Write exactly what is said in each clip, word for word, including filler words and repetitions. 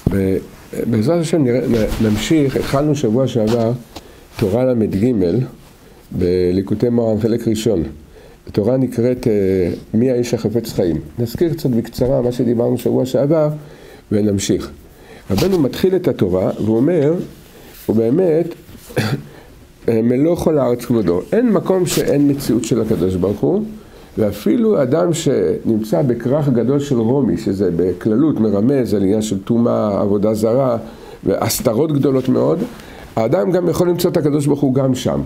בעזרת השם נמשיך, התחלנו שבוע שעבר תורה למד ג' בליקוטי מוהר"ן חלק ראשון. התורה נקראת מי האיש החפץ חיים. נזכיר קצת בקצרה מה שדיברנו שבוע שעבר ונמשיך. רבנו מתחיל את התורה והוא אומר, הוא באמת מלוא כל הארץ כבודו. אין מקום שאין מציאות של הקדוש ברוך הוא, ואפילו אדם שנמצא בכרך גדול של רומי, שזה בכללות מרמז על עניין של טומאה, עבודה זרה והסתרות גדולות מאוד, האדם גם יכול למצוא את הקדוש ברוך הוא גם שם.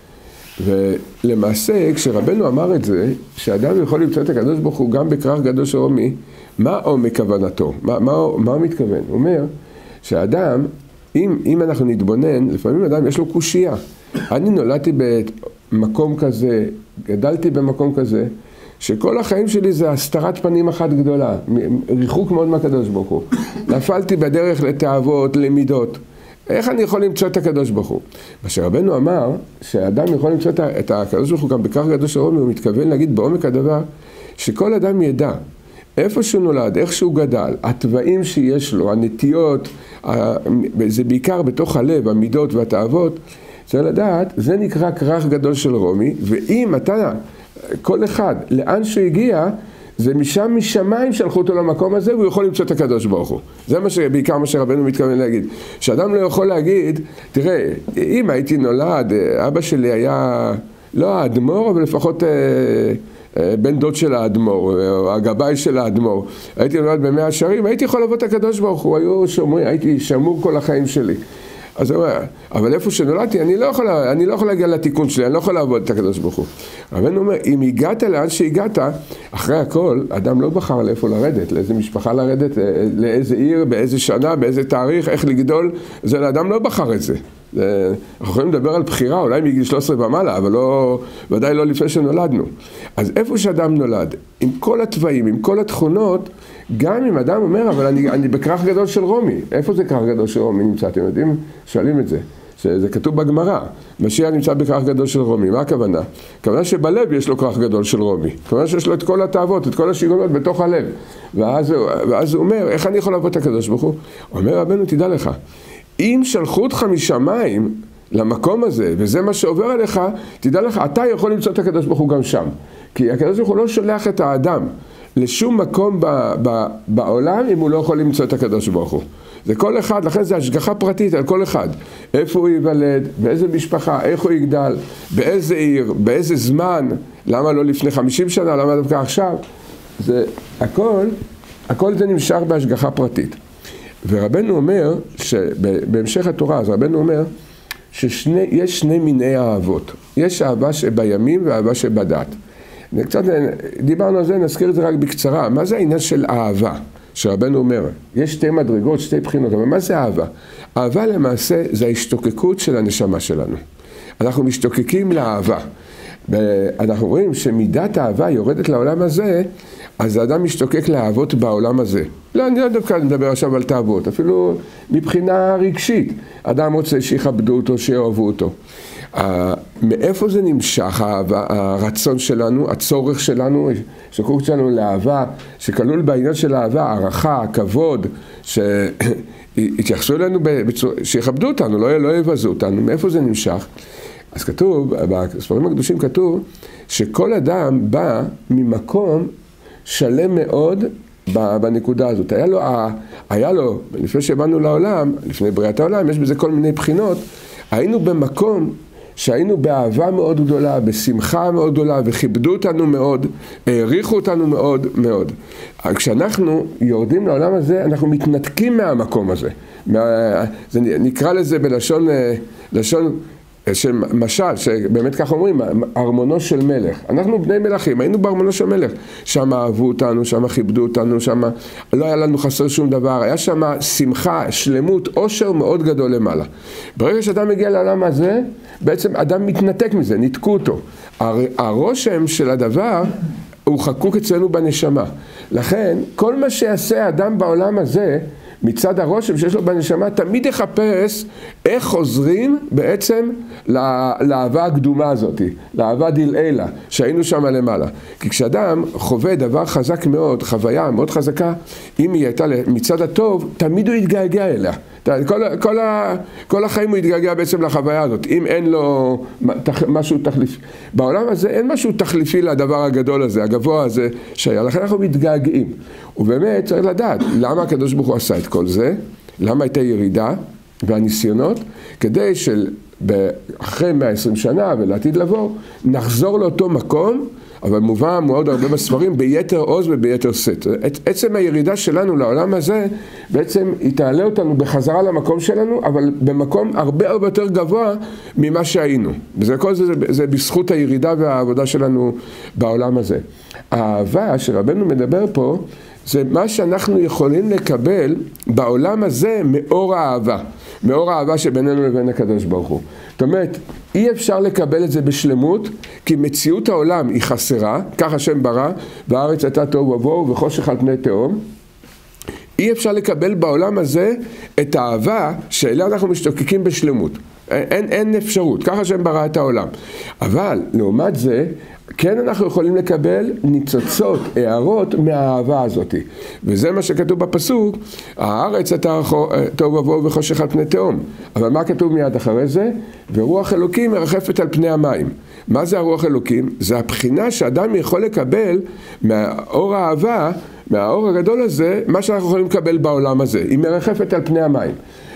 ולמעשה כשרבנו אמר את זה, שאדם יכול למצוא את הקדוש ברוך הוא גם בכרך גדול של רומי, מה עומק כוונתו? מה, מה, מה הוא מתכוון? הוא אומר שהאדם, אם, אם אנחנו נתבונן, לפעמים אדם יש לו קושייה. אני נולדתי במקום כזה, גדלתי במקום כזה, שכל החיים שלי זה הסתרת פנים אחת גדולה, ריחוק מאוד מהקדוש ברוך הוא. נפלתי בדרך לתאוות, למידות. איך אני יכול למצוא את הקדוש ברוך הוא? מה שרבנו אמר, שהאדם יכול למצוא את הקדוש ברוך הוא גם בכרך גדול של רומי, הוא מתכוון להגיד בעומק הדבר, שכל אדם ידע איפה שהוא נולד, איך שהוא גדל, הטבעים שיש לו, הנטיות, זה בעיקר בתוך הלב, המידות והתאוות, צריך לדעת, זה נקרא כרך גדול של רומי, ואם אתה, כל אחד, לאן שהוא הגיע, זה משם משמיים שלחו אותו למקום הזה, והוא יכול למצוא את הקדוש ברוך הוא. זה מה שבעיקר מה שרבנו מתכוון להגיד. שאדם לא יכול להגיד, תראה, אם הייתי נולד, אבא שלי היה, לא האדמו"ר, אבל לפחות בן דוד של האדמו"ר, או הגבאי של האדמו"ר. הייתי נולד במאה שערים, הייתי יכול לבוא את הקדוש ברוך הוא, היו שומרים, הייתי שמור כל החיים שלי. אז הוא אומר, אבל איפה שנולדתי, אני לא יכול, אני לא יכול להגיע לתיקון שלי, אני לא יכול לעבוד את הקדוש ברוך הוא. רבנו אומר, אם הגעת לאן שהגעת, אחרי הכל, אדם לא בחר לאיפה לרדת, לאיזה משפחה לרדת, לאיזה עיר, באיזה שנה, באיזה תאריך, איך לגדול, זה לאדם לא בחר את זה. אנחנו יכולים לדבר על בחירה, אולי מגיל שלוש עשרה ומעלה, אבל לא, ודאי לא לפני שנולדנו. אז איפה שאדם נולד, עם כל הטבעים, עם כל התכונות, גם אם אדם אומר, אבל אני, אני בכרך גדול של רומי. איפה זה כרך גדול של רומי נמצא? אתם יודעים? שואלים את זה. שזה כתוב בגמרא. משיח נמצא בכרך גדול של רומי. מה הכוונה? הכוונה שבלב יש לו כרך גדול של רומי. הכוונה שיש לו את כל התאוות, את כל השיגעונות בתוך הלב. ואז, ואז הוא אומר, איך אני יכול לעבוד את הקדוש ברוך הוא? אומר רבנו, תדע לך, אם שלחו אותך משמיים למקום הזה, וזה מה שעובר עליך, תדע לך, אתה יכול למצוא את הקדוש ברוך הוא גם שם. כי הקדוש ברוך הוא לא שולח את האדם לשום מקום ב, ב, בעולם אם הוא לא יכול למצוא את הקדוש ברוך הוא. זה כל אחד, לכן זה השגחה פרטית על כל אחד. איפה הוא ייוולד, באיזה משפחה, איך הוא יגדל, באיזה עיר, באיזה זמן, למה לא לפני חמישים שנה, למה דווקא עכשיו. זה הכל, הכל זה נמשך בהשגחה פרטית. ורבנו אומר, שבהמשך התורה, אז רבנו אומר, שיש שני מיני אהבות. יש אהבה שבימים ואהבה שבדת. קצת דיברנו על זה, נזכיר את זה רק בקצרה. מה זה העניין של אהבה? שרבנו אומר, יש שתי מדרגות, שתי בחינות, אבל מה זה אהבה? אהבה למעשה זה ההשתוקקות של הנשמה שלנו. אנחנו משתוקקים לאהבה. אנחנו רואים שמידת האהבה יורדת לעולם הזה, אז האדם משתוקק לאהבות בעולם הזה. לא, אני לא דווקא מדבר עכשיו על תאוות, אפילו מבחינה רגשית. אדם רוצה שיכבדו אותו, שאוהבו אותו. Uh, מאיפה זה נמשך האהבה, הרצון שלנו, הצורך שלנו, שקוראים שלנו לאהבה, שכלול בעניין של אהבה, הערכה, הכבוד, שיתייחסו אלינו, בצור... שיכבדו אותנו, לא, לא יבזו אותנו, מאיפה זה נמשך? אז כתוב, בספרים הקדושים כתוב, שכל אדם בא ממקום שלם מאוד בנקודה הזאת. היה לו, היה לו, לפני שבאנו לעולם, לפני בריאת העולם, יש בזה כל מיני בחינות, היינו במקום שהיינו באהבה מאוד גדולה, בשמחה מאוד גדולה, וכיבדו אותנו מאוד, העריכו אותנו מאוד מאוד. כשאנחנו יורדים לעולם הזה, אנחנו מתנתקים מהמקום הזה. זה נקרא לזה בלשון, לשון של משל, שבאמת כך אומרים, ארמונו של מלך. אנחנו בני מלכים, היינו בארמונו של מלך. שם אהבו אותנו, שם כיבדו אותנו, שם לא היה לנו חסר שום דבר. היה שם שמחה, שלמות, עושר מאוד גדול למעלה. ברגע שאדם מגיע לעולם הזה, בעצם אדם מתנתק מזה, ניתקו אותו. הרושם של הדבר הוא חקוק אצלנו בנשמה. לכן, כל מה שיעשה האדם בעולם הזה, מצד הרושם שיש לו בנשמה, תמיד יחפש איך חוזרים בעצם לאהבה הקדומה הזאת, לאהבה דלעילה, שהיינו שם למעלה. כי כשאדם חווה דבר חזק מאוד, חוויה מאוד חזקה, אם היא הייתה מצד הטוב, תמיד הוא יתגעגע אליה. כל, כל, ה, כל החיים הוא יתגעגע בעצם לחוויה הזאת, אם אין לו משהו תחליפי. בעולם הזה אין משהו תחליפי לדבר הגדול הזה, הגבוה הזה שהיה, לכן אנחנו מתגעגעים. ובאמת צריך לדעת למה הקדוש ברוך הוא עשה את כל זה, למה הייתה ירידה והניסיונות, כדי שאחרי מאה ועשרים שנה ולעתיד לבוא, נחזור לאותו מקום, אבל מובא מאוד הרבה בספרים ביתר עוז וביתר שאת. עצם הירידה שלנו לעולם הזה, בעצם היא תעלה אותנו בחזרה למקום שלנו, אבל במקום הרבה הרבה יותר גבוה ממה שהיינו. וזה כל זה, זה, זה בזכות הירידה והעבודה שלנו בעולם הזה. האהבה שרבנו מדבר פה, זה מה שאנחנו יכולים לקבל בעולם הזה מאור האהבה. מאור האהבה שבינינו לבין הקדוש ברוך הוא. זאת אומרת, אי אפשר לקבל את זה בשלמות, כי מציאות העולם היא חסרה, כך השם ברא, והארץ הייתה תוהו ובוהו וחושך על פני תהום. אי אפשר לקבל בעולם הזה את האהבה שאליה אנחנו משתוקקים בשלמות. אין, אין אפשרות, כך השם ברא את העולם. אבל לעומת זה, כן אנחנו יכולים לקבל ניצוצות, הערות מהאהבה הזאת. וזה מה שכתוב בפסוק, הארץ הייתה תוהו ובוהו וחושך על פני תהום. אבל מה כתוב מיד אחרי זה? ורוח אלוקים מרחפת על פני המים. מה זה הרוח אלוקים? זה הבחינה שאדם יכול לקבל מהאור האהבה, מהאור הגדול הזה, מה שאנחנו יכולים לקבל בעולם הזה. היא מרחפת על פני המים.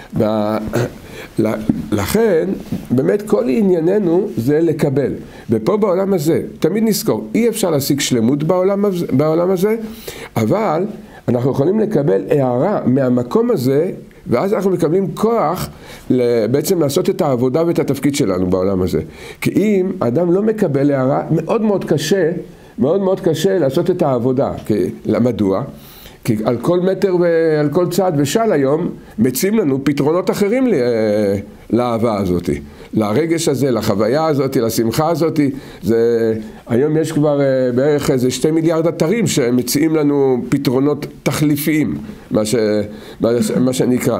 לכן, באמת כל ענייננו זה לקבל. ופה בעולם הזה, תמיד נזכור, אי אפשר להשיג שלמות בעולם, בעולם הזה, אבל אנחנו יכולים לקבל הערה מהמקום הזה, ואז אנחנו מקבלים כוח בעצם לעשות את העבודה ואת התפקיד שלנו בעולם הזה. כי אם אדם לא מקבל הערה, מאוד מאוד קשה, מאוד מאוד קשה לעשות את העבודה. כי, מדוע? כי על כל מטר ועל כל צעד ושל היום מציעים לנו פתרונות אחרים לאהבה הזאת, לרגש הזה, לחוויה הזאת, לשמחה הזאת. זה, היום יש כבר בערך איזה שתי מיליארד אתרים שמציעים לנו פתרונות תחליפיים, מה, ש, מה שנקרא.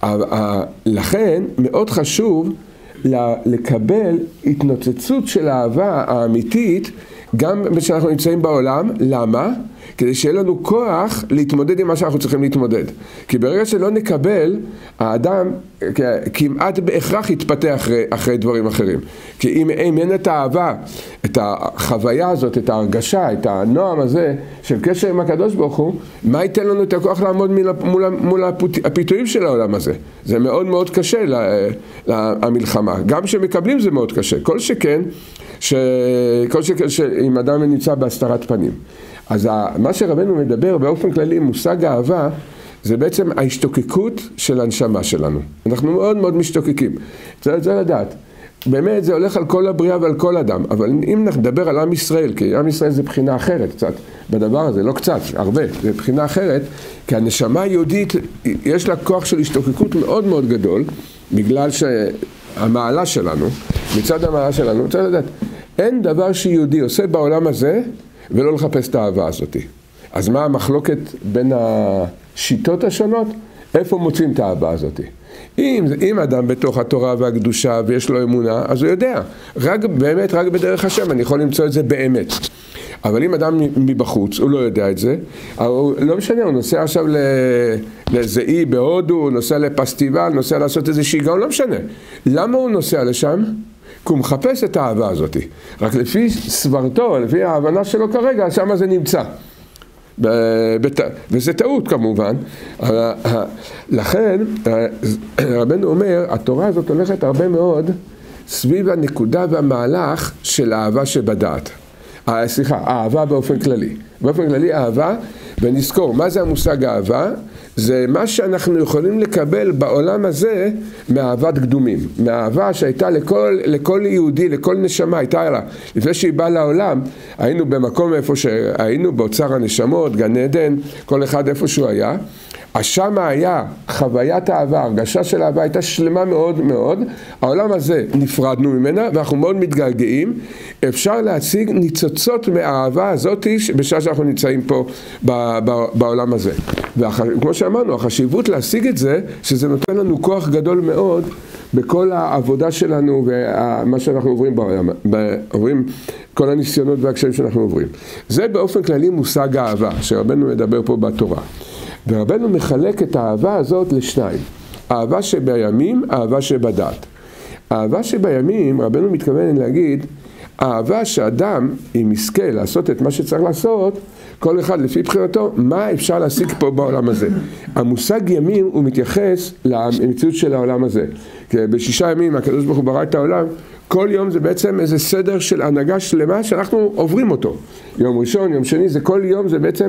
לכן מאוד חשוב לקבל התנוצצות של האהבה האמיתית גם כשאנחנו נמצאים בעולם. למה? כדי שיהיה לנו כוח להתמודד עם מה שאנחנו צריכים להתמודד. כי ברגע שלא נקבל, האדם כמעט בהכרח יתפתח אחרי, אחרי דברים אחרים. כי אם, אם אין את האהבה, את החוויה הזאת, את ההרגשה, את הנועם הזה של קשר עם הקדוש ברוך הוא, מה ייתן לנו את הכוח לעמוד מול, מול, מול הפיתויים של העולם הזה? זה מאוד מאוד קשה לה, למלחמה. גם שמקבלים זה מאוד קשה. כל שכן, ש, כל שכן שאם אדם נמצא בהסתרת פנים. אז מה שרבנו מדבר באופן כללי, מושג האהבה, זה בעצם ההשתוקקות של הנשמה שלנו. אנחנו מאוד מאוד משתוקקים. זה, זה לדעת. באמת זה הולך על כל הבריאה ועל כל אדם. אבל אם נדבר על עם ישראל, כי עם ישראל זה בחינה אחרת קצת בדבר הזה, לא קצת, הרבה, זה בחינה אחרת, כי הנשמה היהודית יש לה כוח של השתוקקות מאוד מאוד גדול, בגלל שהמעלה שלנו, מצד המעלה שלנו, צריך לדעת, אין דבר שיהודי עושה בעולם הזה, ולא לחפש את האהבה הזאת. אז מה המחלוקת בין השיטות השונות? איפה מוצאים את האהבה הזאת? אם, אם אדם בתוך התורה והקדושה ויש לו אמונה, אז הוא יודע. רק, באמת, רק בדרך השם אני יכול למצוא את זה באמת. אבל אם אדם מבחוץ, הוא לא יודע את זה, הוא, לא משנה, הוא נוסע עכשיו לאיזה אי בהודו, הוא נוסע לפסטיבל, נוסע לעשות איזה שיגעון, לא משנה. למה הוא נוסע לשם? כי הוא מחפש את האהבה הזאת. רק לפי סברתו, לפי ההבנה שלו כרגע, שם זה נמצא. וזה טעות כמובן. לכן, רבנו אומר, התורה הזאת הולכת הרבה מאוד סביב הנקודה והמהלך של האהבה שבדעת. סליחה, האהבה באופן כללי. באופן כללי אהבה, ונזכור, מה זה המושג אהבה? זה מה שאנחנו יכולים לקבל בעולם הזה מאהבת קדומים. מהאהבה שהייתה לכל, לכל יהודי, לכל נשמה, הייתה לה. לפני שהיא באה לעולם, היינו במקום איפה שהיינו, באוצר הנשמות, גן עדן, כל אחד איפה שהוא היה. אז שמה היה חוויית האהבה, הרגשה של האהבה הייתה שלמה מאוד מאוד. העולם הזה נפרדנו ממנה ואנחנו מאוד מתגעגעים. אפשר להציג ניצוצות מהאהבה הזאת בשעה שאנחנו נמצאים פה בעולם הזה. וכמו שאמרנו, החשיבות להשיג את זה, שזה נותן לנו כוח גדול מאוד בכל העבודה שלנו ומה שאנחנו עוברים בעולם, עוברים כל הניסיונות והקשיים שאנחנו עוברים. זה באופן כללי מושג האהבה, שרבנו מדבר פה בתורה. ורבנו מחלק את האהבה הזאת לשניים. אהבה שבימים, אהבה שבדעת. אהבה שבימים, רבנו מתכוון להגיד, אהבה שאדם, אם יזכה לעשות את מה שצריך לעשות, כל אחד לפי בחירתו, מה אפשר להשיג פה בעולם הזה. המושג ימים הוא מתייחס למציאות של העולם הזה. כי בשישה ימים הקדוש ברוך הוא ברא את העולם, כל יום זה בעצם איזה סדר של הנהגה שלמה שאנחנו עוברים אותו. יום ראשון, יום שני, זה כל יום זה בעצם...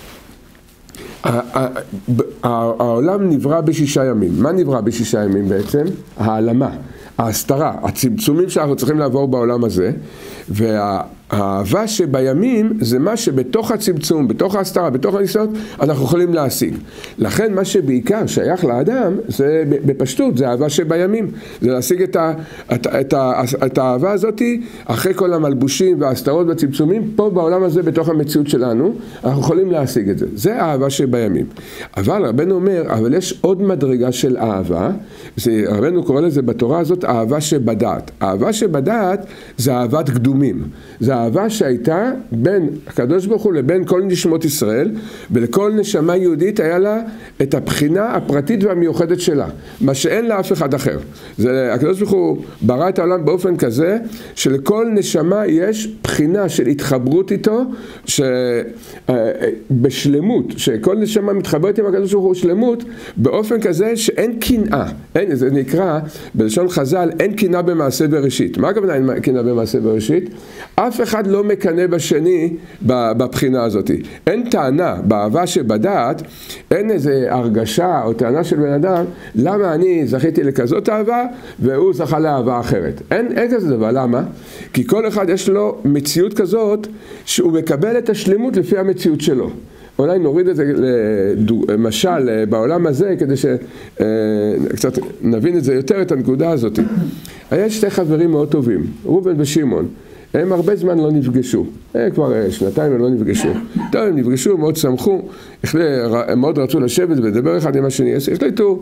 העולם נברא בשישה ימים. מה נברא בשישה ימים בעצם? העלמה, ההסתרה, הצמצומים שאנחנו צריכים לעבור בעולם הזה, והאהבה שבימים זה מה שבתוך הצמצום, בתוך ההסתרה, בתוך הניסיונות, אנחנו יכולים להשיג. לכן מה שבעיקר שייך לאדם, זה בפשטות, זה האהבה שבימים. זה להשיג את, ה, את, את, ה, את האהבה הזאת אחרי כל המלבושים וההסתרות והצמצומים, פה בעולם הזה, בתוך המציאות שלנו, אנחנו יכולים להשיג את זה. זה האהבה שבימים. אבל רבנו אומר, אבל יש עוד מדרגה של אהבה, זה, רבנו קורא לזה בתורה הזאת, אהבה שבדעת. אהבה שבדעת זה אהבת קדומים. זה אהבה שהייתה בין הקדוש ברוך הוא לבין כל נשמות ישראל, ולכל נשמה יהודית היה לה את הבחינה הפרטית והמיוחדת שלה, מה שאין לה אף אחד אחר. זה, הקדוש ברוך הוא ברא את העולם באופן כזה, שלכל נשמה יש בחינה של התחברות איתו, ש, בשלמות, שכל נשמה מתחברת עם הקדוש ברוך הוא שלמות, באופן כזה שאין קנאה. אין, זה נקרא, בלשון חז"ל, אין קנאה במעשה בראשית. מה הכוונה אין קנאה במעשה בראשית? אף אחד לא מקנא בשני בבחינה הזאת. אין טענה באהבה שבדעת, אין איזה הרגשה או טענה של בן אדם, למה אני זכיתי לכזאת אהבה והוא זכה לאהבה אחרת. אין, אין כזה דבר, למה? כי כל אחד יש לו מציאות כזאת שהוא מקבל את השלמות לפי המציאות שלו. אולי נוריד את זה למשל בעולם הזה כדי שקצת נבין את זה יותר, את הנקודה הזאת. היה שתי חברים מאוד טובים, ראובן ושמעון. הם הרבה זמן לא נפגשו, כבר שנתיים הם לא נפגשו. טוב, הם נפגשו, מאוד שמחו, הם מאוד רצו לשבת ולדבר אחד עם השני. החליטו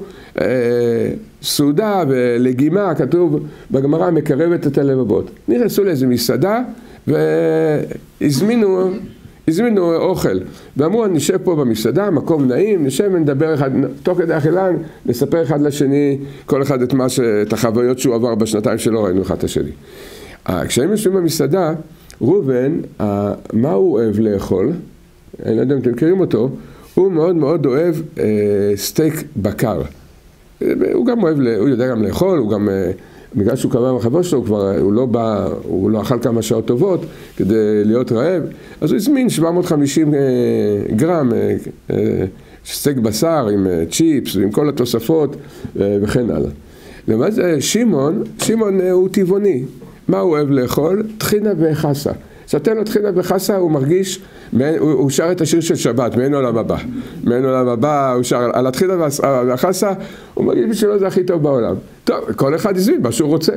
סעודה ולגימה, כתוב בגמרא, מקרבת את הלבבות. נכנסו לאיזו מסעדה והזמינו הזמינו אוכל, ואמרו, נשב פה במסעדה, מקום נעים, נשב ונדבר אחד, תוך כדי אכילה, נספר אחד לשני, כל אחד את, מה ש, את החוויות שהוא עבר בשנתיים שלא ראינו אחד את השני. כשהם יושבים במסעדה, ראובן, מה הוא אוהב לאכול? אני לא יודע אם אתם מכירים אותו, הוא מאוד מאוד אוהב אה, סטייק בקר. הוא גם אוהב, הוא יודע גם לאכול, הוא גם... בגלל שהוא קבע מהחבר שלו, הוא כבר, הוא לא בא, הוא לא אכל כמה שעות טובות כדי להיות רעב, אז הוא הזמין שבע מאות וחמישים גרם סטייק בשר עם צ'יפס ועם כל התוספות וכן הלאה. למעט זה, שמעון, שמעון הוא טבעוני. מה הוא אוהב לאכול? טחינה וחסה. כשאתן לו טחינה וחסה הוא מרגיש, הוא, הוא שר את השיר של שבת, מעין עולם הבא. מעין עולם הבא, הוא שר על הטחינה והחסה, הוא מרגיש בשבילו זה הכי טוב בעולם. טוב, כל אחד הזמין מה שהוא רוצה.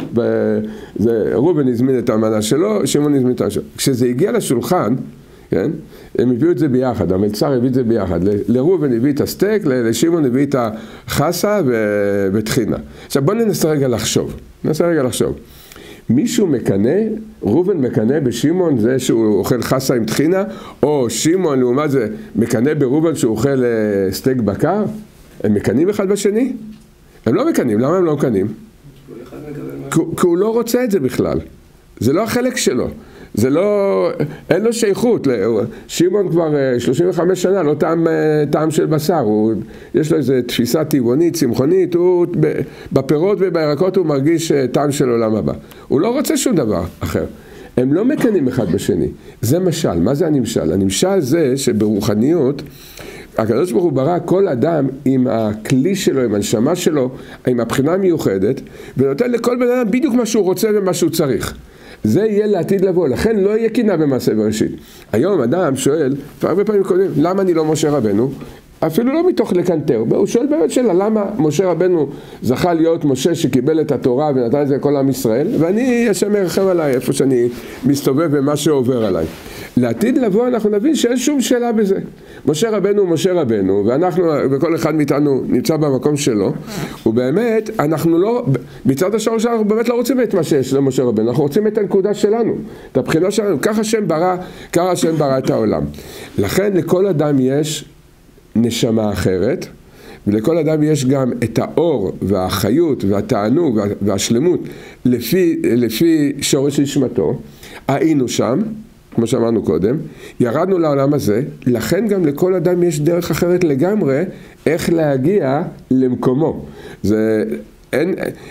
ראובן הזמין את המנה שלו, שמעון הזמין את המנה שלו. כשזה הגיע לשולחן, כן, הם הביאו את זה ביחד, המלצר הביא את זה ביחד. לראובן הביא את הסטייק, לשמעון הביא את החסה וטחינה. עכשיו בואו ננסה רגע לחשוב. ננסה רגע לחשוב. מישהו מקנה, ראובן מקנה בשמעון זה שהוא אוכל חסה עם טחינה, או שמעון לעומת זה מקנה בראובן שהוא אוכל סטייק בקר? הם מקנים אחד בשני? הם לא מקנים, למה הם לא מקנים? כי הוא לא רוצה את זה בכלל, זה לא החלק שלו, זה לא, אין לו שייכות. שמעון כבר שלושים וחמש שנה לא טעם, טעם של בשר, הוא, יש לו איזו תפיסה טבעונית, צמחונית, הוא בפירות ובירקות הוא מרגיש טעם של עולם הבא, הוא לא רוצה שום דבר אחר. הם לא מקנים אחד בשני, זה משל. מה זה הנמשל? הנמשל זה שברוחניות הקדוש ברוך הוא ברא כל אדם עם הכלי שלו, עם הנשמה שלו, עם הבחינה המיוחדת, ונותן לכל בן אדם בדיוק מה שהוא רוצה ומה שהוא צריך. זה יהיה לעתיד לבוא, לכן לא יהיה קנאה במעשה בראשית. היום אדם שואל, הרבה פעמים קודם, למה אני לא משה רבנו? אפילו לא מתוך לקנטר, הוא שואל באמת שאלה, למה משה רבנו זכה להיות משה שקיבל את התורה ונתן את זה לכל עם ישראל, ואני השם ירחם עליי איפה שאני מסתובב ומה שעובר עליי. לעתיד לבוא אנחנו נבין שאין שום שאלה בזה. משה רבנו הוא משה רבנו, ואנחנו, וכל אחד מאיתנו נמצא במקום שלו, ובאמת אנחנו לא, מצד השורש שלנו אנחנו באמת לא רוצים את מה שיש למשה רבנו, אנחנו רוצים את הנקודה שלנו, את הבחינה שלנו, ככה השם ברא, ככה השם ברא את העולם. לכן לכל אדם יש נשמה אחרת, ולכל אדם יש גם את האור והחיות והתענוג והשלמות לפי, לפי שורש נשמתו. היינו שם, כמו שאמרנו קודם, ירדנו לעולם הזה, לכן גם לכל אדם יש דרך אחרת לגמרי איך להגיע למקומו. זה אין,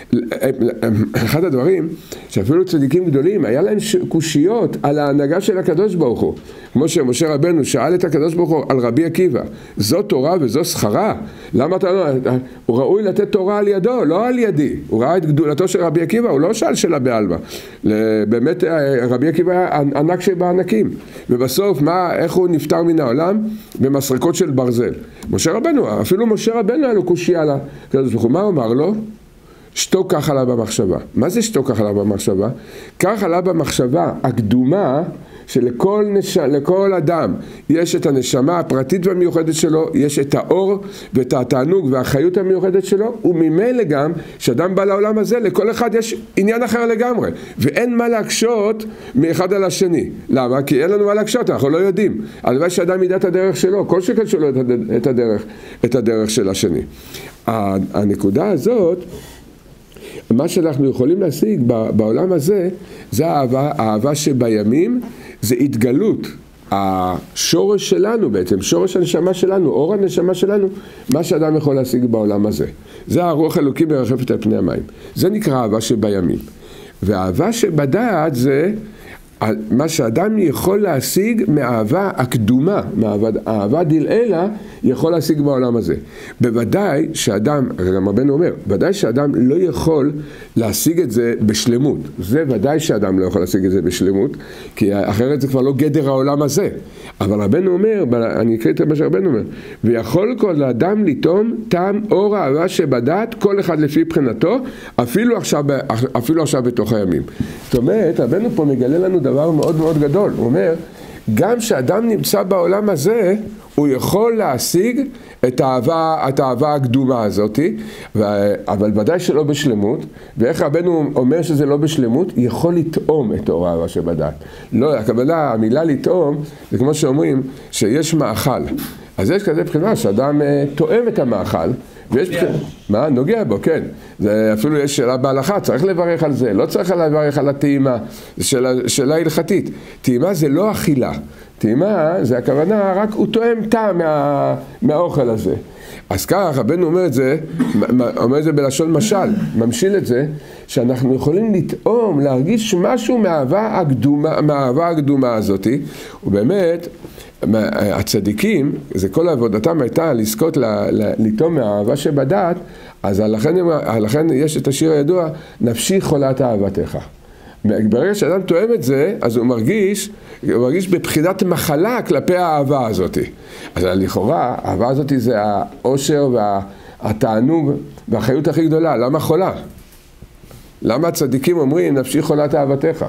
אחד הדברים שאפילו צדיקים גדולים היה להם קושיות על ההנהגה של הקדוש ברוך הוא, כמו שמשה רבנו שאל את הקדוש ברוך הוא על רבי עקיבא, זו תורה וזו שכרה, למה אתה לא, הוא ראוי לתת תורה על ידו, לא על ידי, הוא ראה את גדולתו של רבי עקיבא, הוא לא שאל שאלה בעלמא, באמת רבי עקיבא היה ענק שבענקים, ובסוף מה, איך הוא נפטר מן העולם? במסרקות של ברזל. משה רבנו, אפילו משה רבנו היה לו קושיה על הקדוש ברוך הוא, מה הוא אמר לו? שתוק כך עלה במחשבה. מה זה שתוק כך עלה במחשבה? כך עלה במחשבה הקדומה שלכל נש... לכל אדם יש את הנשמה הפרטית והמיוחדת שלו, יש את האור ואת התענוג והחיות המיוחדת שלו, וממילא גם שאדם בא לעולם הזה, לכל אחד יש עניין אחר לגמרי, ואין מה להקשות מאחד על השני. למה? כי אין לנו מה להקשות, אנחנו לא יודעים. הלוואי שאדם ידע את הדרך שלו, כל שכן שלו את הדרך, את הדרך של השני. הנקודה הזאת, מה שאנחנו יכולים להשיג בעולם הזה, זה האהבה, האהבה שבימים, זה התגלות. השורש שלנו בעצם, שורש הנשמה שלנו, אור הנשמה שלנו, מה שאדם יכול להשיג בעולם הזה. זה הרוח אלוקי מרחפת על פני המים. זה נקרא אהבה שבימים. והאהבה שבדעת זה מה שאדם יכול להשיג מאהבה הקדומה, מאהבה דלעילה, יכול להשיג בעולם הזה. בוודאי שאדם, גם רבנו אומר, ודאי שאדם לא יכול להשיג את זה בשלמות. זה ודאי שאדם לא יכול להשיג את זה בשלמות, כי אחרת זה כבר לא גדר העולם הזה. אבל רבנו אומר, אני אקריא את מה שרבנו אומר, ויכול כל אדם לטעום טעם אור האהבה שבדעת, כל אחד לפי מבחינתו, אפילו עכשיו, אפילו עכשיו בתוך הימים. זאת אומרת, רבנו פה מגלה לנו דבר מאוד מאוד גדול. הוא אומר, גם שאדם נמצא בעולם הזה, הוא יכול להשיג את האהבה, את האהבה הקדומה הזאת, אבל ודאי שלא בשלמות. ואיך רבנו אומר שזה לא בשלמות? יכול לטעום את אור האהבה שבדעת. לא, הכוונה, המילה לטעום, זה כמו שאומרים שיש מאכל. אז יש כזה בחינה שאדם טועם את המאכל, ויש בחינה, מה? נוגע בו, כן. זה אפילו יש שאלה בהלכה, צריך לברך על זה, לא צריך לברך על הטעימה, זה שאלה, שאלה הלכתית. טעימה זה לא אכילה. טעימה זה הכוונה, רק הוא טועם טעם מה, מהאוכל הזה. אז ככה, רבנו אומר את זה, אומר את זה בלשון משל, ממשיל את זה, שאנחנו יכולים לטעום, להרגיש משהו מהאהבה הקדומה, מהאהבה הקדומה הזאת, ובאמת, הצדיקים, זה כל עבודתם הייתה לזכות לטעום מהאהבה שבדעת, אז לכן, לכן יש את השיר הידוע, נפשי חולת אהבתך. ברגע שאדם טועם את זה, אז הוא מרגיש, הוא מרגיש בבחינת מחלה כלפי האהבה הזאת. אז לכאורה, האהבה הזאת זה העושר והתענוג והחיות הכי גדולה. למה חולה? למה הצדיקים אומרים, נפשי חולת אהבתך?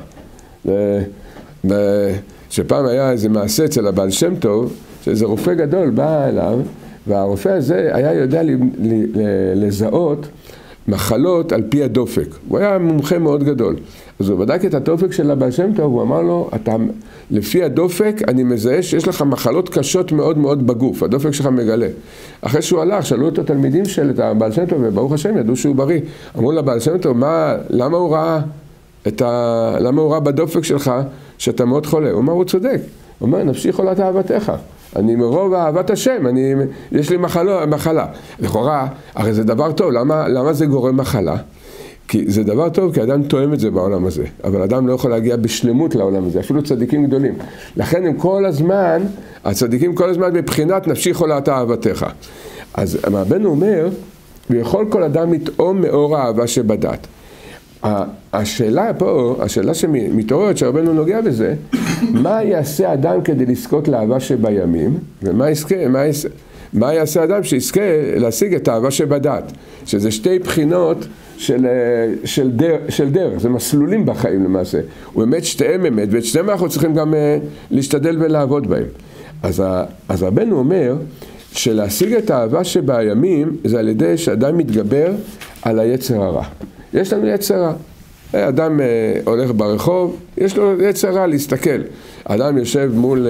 שפעם היה איזה מעשה אצל הבעל שם טוב, שאיזה רופא גדול בא אליו, והרופא הזה היה יודע לזהות מחלות על פי הדופק. הוא היה מומחה מאוד גדול. אז הוא בדק את הדופק של הבעל שם טוב, הוא אמר לו, אתה, לפי הדופק אני מזהה שיש לך מחלות קשות מאוד מאוד בגוף, הדופק שלך מגלה. אחרי שהוא הלך, שאלו אותו תלמידים של הבעל שם טוב, וברוך השם ידעו שהוא בריא. אמרו לבעל שם טוב, מה, למה הוא ראה את ה, למה הוא ראה בדופק שלך שאתה מאוד חולה? הוא אמר, הוא צודק. הוא אומר, נפשי חולת אהבתך. אני מרוב אהבת השם, אני, יש לי מחלה, מחלה. לכאורה, הרי זה דבר טוב, למה, למה זה גורם מחלה? כי זה דבר טוב, כי אדם תואם את זה בעולם הזה, אבל אדם לא יכול להגיע בשלמות לעולם הזה, אפילו צדיקים גדולים. לכן הם כל הזמן, הצדיקים כל הזמן בבחינת נפשי חולת אהבתך. אז רבנו אומר, ויכול כל אדם לטעום מאור האהבה שבדעת. השאלה פה, השאלה שמתעוררת שרבנו נוגע בזה, מה יעשה אדם כדי לזכות לאהבה שבימים, ומה יזכה, מה יעשה, מה יעשה אדם שיזכה להשיג את האהבה שבדעת? שזה שתי בחינות של, של, דר, של דר, זה מסלולים בחיים למעשה. ובאמת שתיהם אמת, ואת שתיהם אנחנו צריכים גם להשתדל ולעבוד בהם. אז, אז רבנו אומר שלהשיג את האהבה שבימים זה על ידי שאדם מתגבר על היצר הרע. יש לנו יצר רע. אדם אה, הולך ברחוב, יש לו יצר רע להסתכל. אדם יושב מול אה,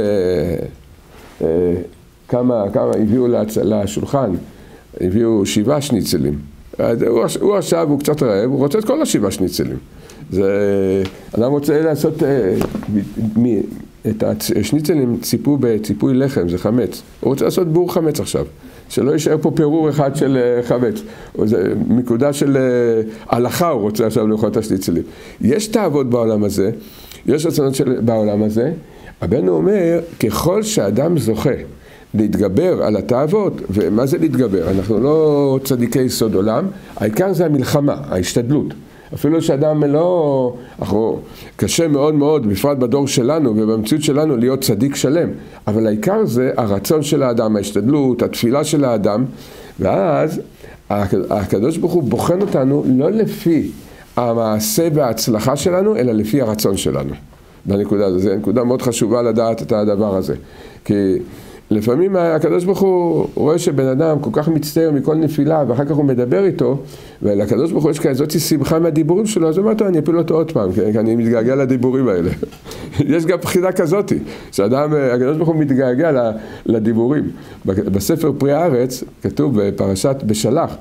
אה, כמה, כמה הביאו להצ... לשולחן, הביאו שבעה שניצלים. הוא, הוא עכשיו, הוא קצת רעב, הוא רוצה את כל השבעה שניצלים. זה, אדם רוצה לעשות, אה, מ, מ, את השניצלים ציפו בציפוי לחם, זה חמץ. הוא רוצה לעשות בור חמץ עכשיו. שלא יישאר פה פירור אחד של חמץ. זה מיקודה של הלכה הוא רוצה עכשיו לאכול את השניצלים. יש תאוות בעולם הזה, יש רצונות של, בעולם הזה. רבנו אומר, ככל שאדם זוכה להתגבר על התאוות, ומה זה להתגבר? אנחנו לא צדיקי יסוד עולם, העיקר זה המלחמה, ההשתדלות. אפילו שאדם לא, אנחנו, קשה מאוד מאוד, בפרט בדור שלנו ובמציאות שלנו להיות צדיק שלם, אבל העיקר זה הרצון של האדם, ההשתדלות, התפילה של האדם, ואז הקדוש ברוך הוא בוחן אותנו לא לפי המעשה וההצלחה שלנו, אלא לפי הרצון שלנו. בנקודה הזו, זו נקודה מאוד חשובה לדעת את הדבר הזה, כי לפעמים הקדוש ברוך הוא רואה שבן אדם כל כך מצטער מכל נפילה ואחר כך הוא מדבר איתו, ולקדוש ברוך הוא יש כזאת שמחה מהדיבורים שלו, אז הוא אומר אותו, אני אפיל אותו עוד פעם, כי אני מתגעגע לדיבורים האלה. יש גם בחינה כזאת, שאדם, הקדוש ברוך הוא מתגעגע לדיבורים. בספר פרי הארץ כתוב בפרשת בשלח,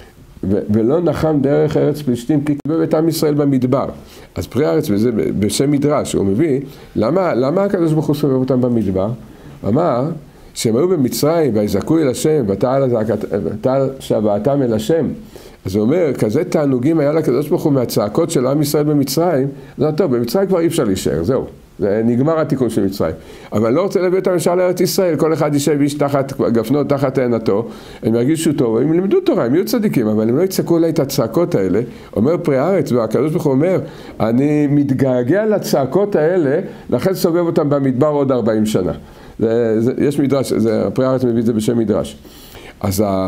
ולא נחם דרך ארץ פלישתים כי קיבל את עם ישראל במדבר. אז פרי הארץ וזה בשם מדרש, הוא מביא, למה, למה הקדוש ברוך הוא סובב אותם במדבר? אמר שהם היו במצרים ויזעקו אל השם ותעל שוועתם אל השם. אז הוא אומר, כזה תענוגים היה לקדוש ברוך הוא מהצעקות של עם ישראל במצרים. זה טוב, במצרים כבר אי אפשר להישאר, זהו. זה נגמר התיקון של מצרים. אבל לא רוצה להביא אותם ישר לארץ ישראל, כל אחד יישב איש תחת גפנו, תחת עינתו, הם ירגישו טוב, הם לימדו תורה, הם יהיו צדיקים, אבל הם לא יצעקו אליי את הצעקות האלה. אומר פרי הארץ, והקדוש ברוך הוא אומר, אני מתגעגע לצעקות האלה, לכן סובב אותם במדבר עוד ארבעים שנה. זה, זה, יש מדרש, זה, פרי הארץ מביא את זה בשם מדרש. אז, ה,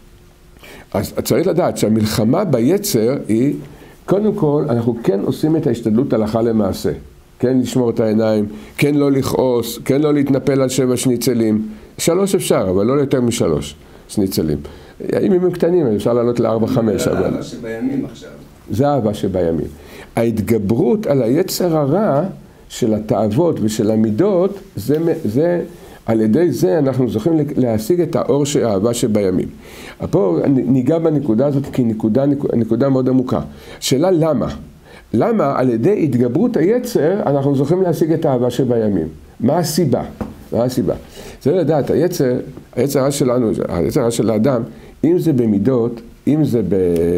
אז צריך לדעת שהמלחמה ביצר היא, קודם כל, אנחנו כן עושים את ההשתדלות הלכה למעשה. כן לשמור את העיניים, כן לא לכעוס, כן לא להתנפל על שבע שניצלים. שלוש אפשר, אבל לא יותר משלוש שניצלים. אם הם קטנים, אפשר לעלות לארבע, חמש. זה האהבה שבימים עכשיו. זה האהבה שבימים. ההתגברות על היצר הרע של התאוות ושל המידות, זה, זה, על ידי זה אנחנו זוכים להשיג את האור של האהבה שבימים. פה ניגע בנקודה הזאת כי נקודה, נקודה מאוד עמוקה. שאלה למה? למה על ידי התגברות היצר אנחנו זוכים להשיג את האהבה שבימים? מה הסיבה? מה הסיבה? זה לדעת, היצר, היצר הרע שלנו, היצר הרע של האדם, אם זה במידות, אם זה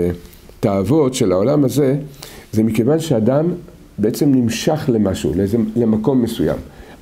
בתאוות של העולם הזה, זה מכיוון שאדם בעצם נמשך למשהו, לאיזה, למקום מסוים.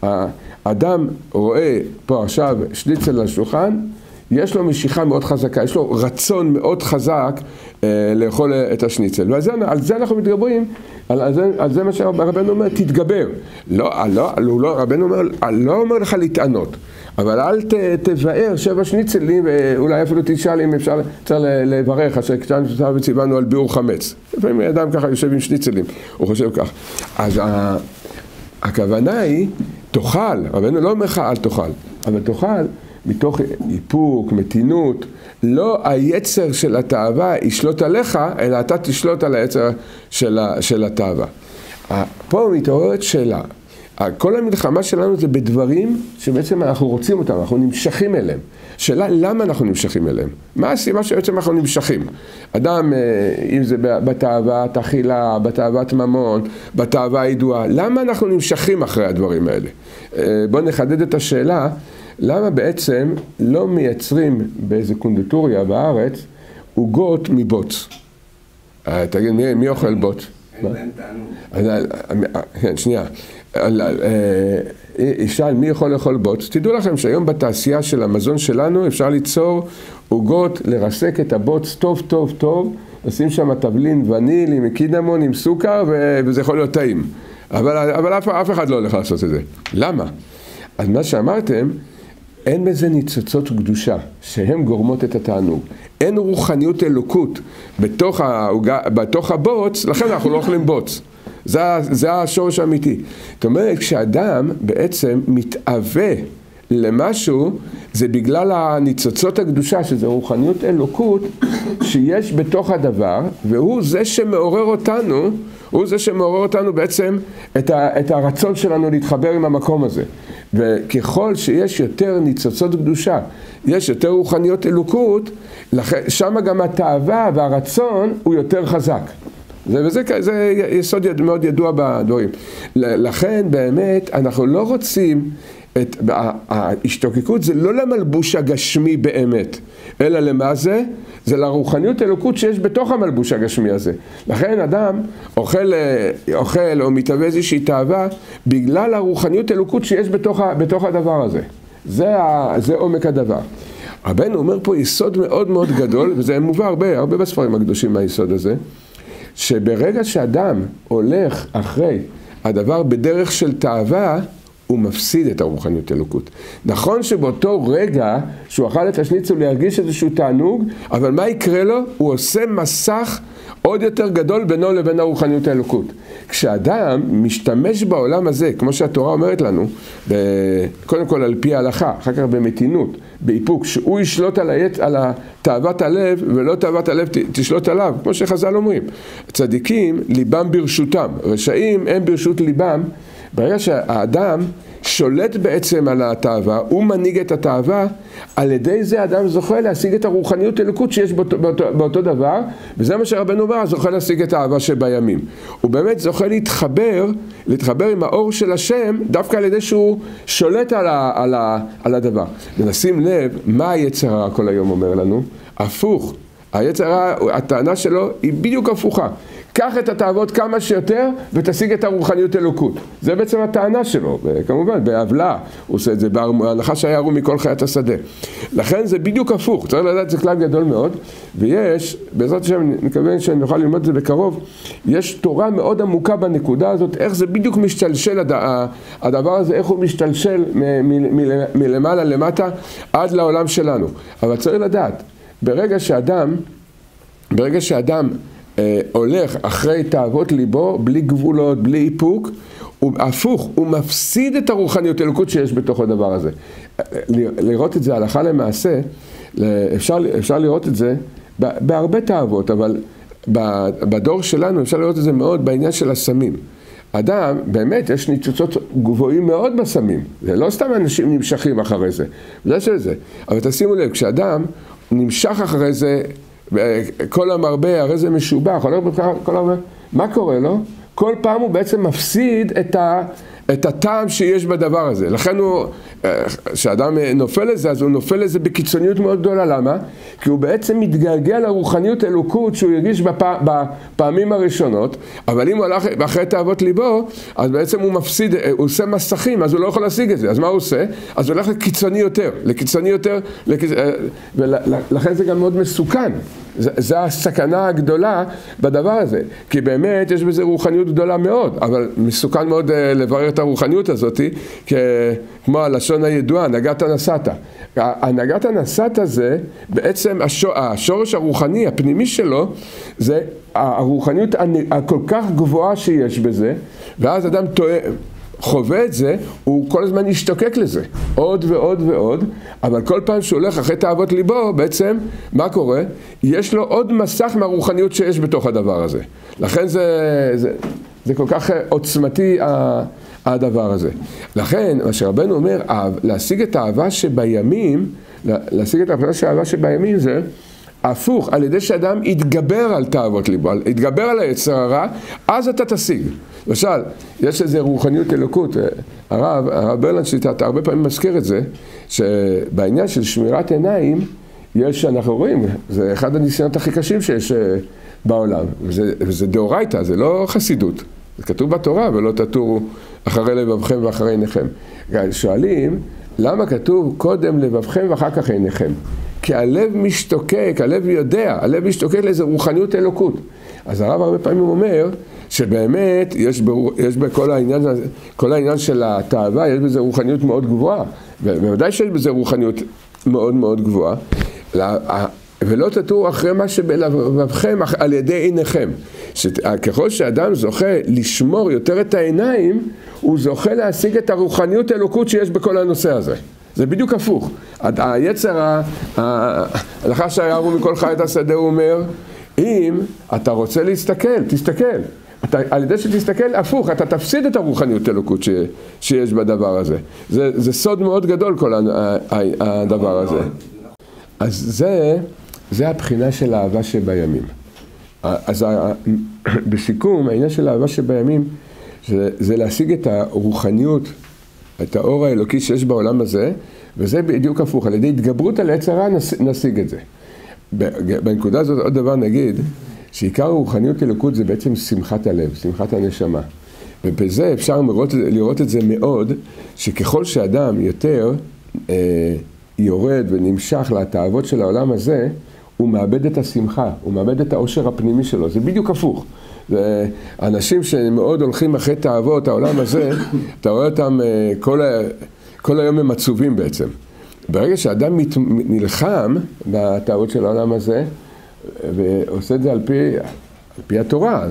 האדם רואה פה עכשיו שניצל על השולחן, יש לו משיכה מאוד חזקה, יש לו רצון מאוד חזק אה, לאכול את השניצל. ועל זה, על זה אנחנו מתגברים, על, על, זה, על זה מה שרבנו אומר, תתגבר. לא, לא, לא, רבנו אומר, לא אומר לך להתענות, אבל אל ת, תבאר שבע שניצלים, ואולי אפילו תשאל אם אפשר, אפשר לברך, אשר קטן שצריך וציוונו על ביאור חמץ. לפעמים אדם ככה יושב עם שניצלים, הוא חושב כך. אז ה, הכוונה היא, תאכל, רבנו לא אומר לך אל תאכל, אבל תאכל, מתוך איפוק, מתינות, לא היצר של התאווה ישלוט עליך, אלא אתה תשלוט על היצר של, של התאווה. פה מתעוררת שאלה. כל המלחמה שלנו זה בדברים שבעצם אנחנו רוצים אותם, אנחנו נמשכים אליהם. שאלה למה אנחנו נמשכים אליהם? מה הסיבה שבעצם אנחנו נמשכים? אדם, אם זה בתאוות אכילה, בתאוות ממון, בתאווה הידועה, למה אנחנו נמשכים אחרי הדברים האלה? בואו נחדד את השאלה. למה בעצם לא מייצרים באיזה קונדיטוריה בארץ עוגות מבוץ? תגיד, מי, מי אוכל בוץ? אין להם טענות. כן, שנייה. ישאל, מי יכול לאכול בוץ? תדעו לכם שהיום בתעשייה של המזון שלנו אפשר ליצור עוגות, לרסק את הבוץ טוב טוב טוב, לשים שם תבלין וניל עם קינמון, עם סוכר, וזה יכול להיות טעים. אבל, אבל אף, אף אחד לא הולך לעשות את זה. למה? אז מה שאמרתם, אין בזה ניצוצות קדושה שהן גורמות את התענוג. אין רוחניות אלוקות בתוך, העוגה, בתוך הבוץ, לכן אנחנו לא אוכלים בוץ. זה, זה השורש האמיתי. זאת אומרת, כשאדם בעצם מתאווה למשהו, זה בגלל הניצוצות הקדושה, שזה רוחניות אלוקות, שיש בתוך הדבר, והוא זה שמעורר אותנו, הוא זה שמעורר אותנו בעצם את, ה, את הרצון שלנו להתחבר עם המקום הזה. וככל שיש יותר ניצוצות קדושה, יש יותר רוחניות אלוקות, שם גם התאווה והרצון הוא יותר חזק. זה, וזה, זה יסוד יד, מאוד ידוע בדברים. לכן באמת אנחנו לא רוצים, את, ההשתוקקות זה לא למלבוש הגשמי באמת, אלא למה זה? זה לרוחניות אלוקות שיש בתוך המלבוש הגשמי הזה. לכן אדם אוכל, אוכל או מתאווה איזושהי תאווה בגלל הרוחניות אלוקות שיש בתוך, בתוך הדבר הזה. זה, זה עומק הדבר. רבנו אומר פה יסוד מאוד מאוד גדול, וזה מובא הרבה, הרבה בספרים הקדושים מהיסוד הזה, שברגע שאדם הולך אחרי הדבר בדרך של תאווה, הוא מפסיד את הרוחניות אלוקות. נכון שבאותו רגע שהוא אכל את השניצל להרגיש איזשהו תענוג, אבל מה יקרה לו? הוא עושה מסך עוד יותר גדול בינו לבין הרוחניות האלוקות. כשאדם משתמש בעולם הזה, כמו שהתורה אומרת לנו, קודם כל על פי ההלכה, אחר כך במתינות, באיפוק, שהוא ישלוט על, היית, על תאוות הלב, ולא תאוות הלב תשלוט עליו, כמו שחז"ל אומרים. צדיקים, ליבם ברשותם, רשעים הם ברשות ליבם. ברגע שהאדם שולט בעצם על התאווה, הוא מנהיג את התאווה, על ידי זה האדם זוכה להשיג את הרוחניות אלוקות שיש באותו, באותו, באותו דבר, וזה מה שרבנו אומר, זוכה להשיג את האהבה שבימים. הוא באמת זוכה להתחבר, להתחבר עם האור של השם, דווקא על ידי שהוא שולט על, ה, על, ה, על הדבר. ונשים לב, מה היצר הרע כל היום אומר לנו? הפוך. היצר הרע, הטענה שלו היא בדיוק הפוכה. קח את התאוות כמה שיותר ותשיג את הרוחניות אלוקות. זה בעצם הטענה שלו, וכמובן בהבלה הוא עושה את זה, בהנחה שהיה ערום מכל חיית השדה. לכן זה בדיוק הפוך, צריך לדעת, זה כלל גדול מאוד, ויש, בעזרת השם אני מקווה שאני אוכל ללמוד את זה בקרוב, יש תורה מאוד עמוקה בנקודה הזאת, איך זה בדיוק משתלשל הדבר הזה, איך הוא משתלשל מלמעלה למטה עד לעולם שלנו. אבל צריך לדעת, ברגע שאדם, ברגע שאדם הולך אחרי תאוות ליבו, בלי גבולות, בלי איפוק, הוא הפוך, הוא מפסיד את הרוחניות אלוקות שיש בתוך הדבר הזה. לראות את זה הלכה למעשה, אפשר, אפשר לראות את זה בהרבה תאוות, אבל בדור שלנו אפשר לראות את זה מאוד בעניין של הסמים. אדם, באמת, יש ניצוצות גבוהים מאוד בסמים. זה לא סתם אנשים נמשכים אחרי זה. זה של זה. אבל תשימו לב, כשאדם נמשך אחרי זה, כל המרבה, הרי זה משובח, כל המרבה, מה קורה לו? כל פעם הוא בעצם מפסיד את, ה, את הטעם שיש בדבר הזה. לכן הוא, כשאדם נופל לזה, אז הוא נופל לזה בקיצוניות מאוד גדולה. למה? כי הוא בעצם מתגעגע לרוחניות אלוקות שהוא הרגיש בפע, בפעמים הראשונות, אבל אם הוא הלך אחרי תאוות ליבו, אז בעצם הוא מפסיד, הוא עושה מסכים, אז הוא לא יכול להשיג את זה. אז מה הוא עושה? אז הוא הולך לקיצוני יותר, לקיצוני יותר, לקיצ... ולכן זה גם מאוד מסוכן. זו הסכנה הגדולה בדבר הזה, כי באמת יש בזה רוחניות גדולה מאוד, אבל מסוכן מאוד לברר את הרוחניות הזאת, כמו הלשון הידועה, נגעת נסעת. הנגעת נסעת זה, בעצם השורש הרוחני, הפנימי שלו, זה הרוחניות הכל כך גבוהה שיש בזה, ואז אדם טועה, חווה את זה, הוא כל הזמן ישתוקק לזה, עוד ועוד ועוד, אבל כל פעם שהוא הולך אחרי תאוות ליבו, בעצם, מה קורה? יש לו עוד מסך מהרוחניות שיש בתוך הדבר הזה. לכן זה, זה, זה כל כך עוצמתי הדבר הזה. לכן, מה שרבנו אומר, להשיג את האהבה שבימים, להשיג את האהבה שבימים זה, הפוך, על ידי שאדם יתגבר על תאוות ליבו, יתגבר על היצר הרע, אז אתה תשיג. למשל, יש איזו רוחניות אלוקות, הרב, הרב ברלנד שליטה, הרבה פעמים מזכיר את זה, שבעניין של שמירת עיניים, יש, אנחנו רואים, זה אחד הניסיונות הכי קשים שיש בעולם, וזה, וזה דאורייתא, זה לא חסידות, זה כתוב בתורה, ולא תטורו אחרי לבבכם ואחרי עיניכם. שואלים, למה כתוב קודם לבבכם ואחר כך עיניכם? כי הלב משתוקק, הלב יודע, הלב משתוקק לאיזו רוחניות אלוקות. אז הרב הרבה פעמים אומר שבאמת יש, ב, יש בכל העניין, כל העניין של התאווה, יש בזה רוחניות מאוד גבוהה, ובוודאי שיש בזה רוחניות מאוד מאוד גבוהה, ולא תטורו אחרי מה שבלבבכם על ידי עיניכם. ככל שאדם זוכה לשמור יותר את העיניים, הוא זוכה להשיג את הרוחניות אלוקות שיש בכל הנושא הזה. זה בדיוק הפוך. היצר, הלכה שיראו מכל חי את השדה, הוא אומר, אם אתה רוצה להסתכל, תסתכל. אתה, על ידי שתסתכל, הפוך, אתה תפסיד את הרוחניות אלוקות ש, שיש בדבר הזה. זה, זה סוד מאוד גדול כל הדבר הזה. אז זה, זה הבחינה של האהבה שבימים. אז בסיכום, העניין של האהבה שבימים, זה, זה להשיג את הרוחניות, את האור האלוקי שיש בעולם הזה, וזה בדיוק הפוך. על ידי התגברות על יצר הרע נשיג את זה. בנקודה הזאת עוד דבר נגיד, שעיקר הרוחניות אלוקות זה בעצם שמחת הלב, שמחת הנשמה. ובזה אפשר לראות, לראות את זה מאוד, שככל שאדם יותר אה, יורד ונמשך לתאוות של העולם הזה, הוא מאבד את השמחה, הוא מאבד את העושר הפנימי שלו. זה בדיוק הפוך. זה אנשים שמאוד הולכים אחרי תאוות העולם הזה, אתה רואה אותם אה, כל, ה, כל היום הם עצובים בעצם. ברגע שאדם מת, נלחם בתאוות של העולם הזה, ועושה את זה על פי, על פי התורה,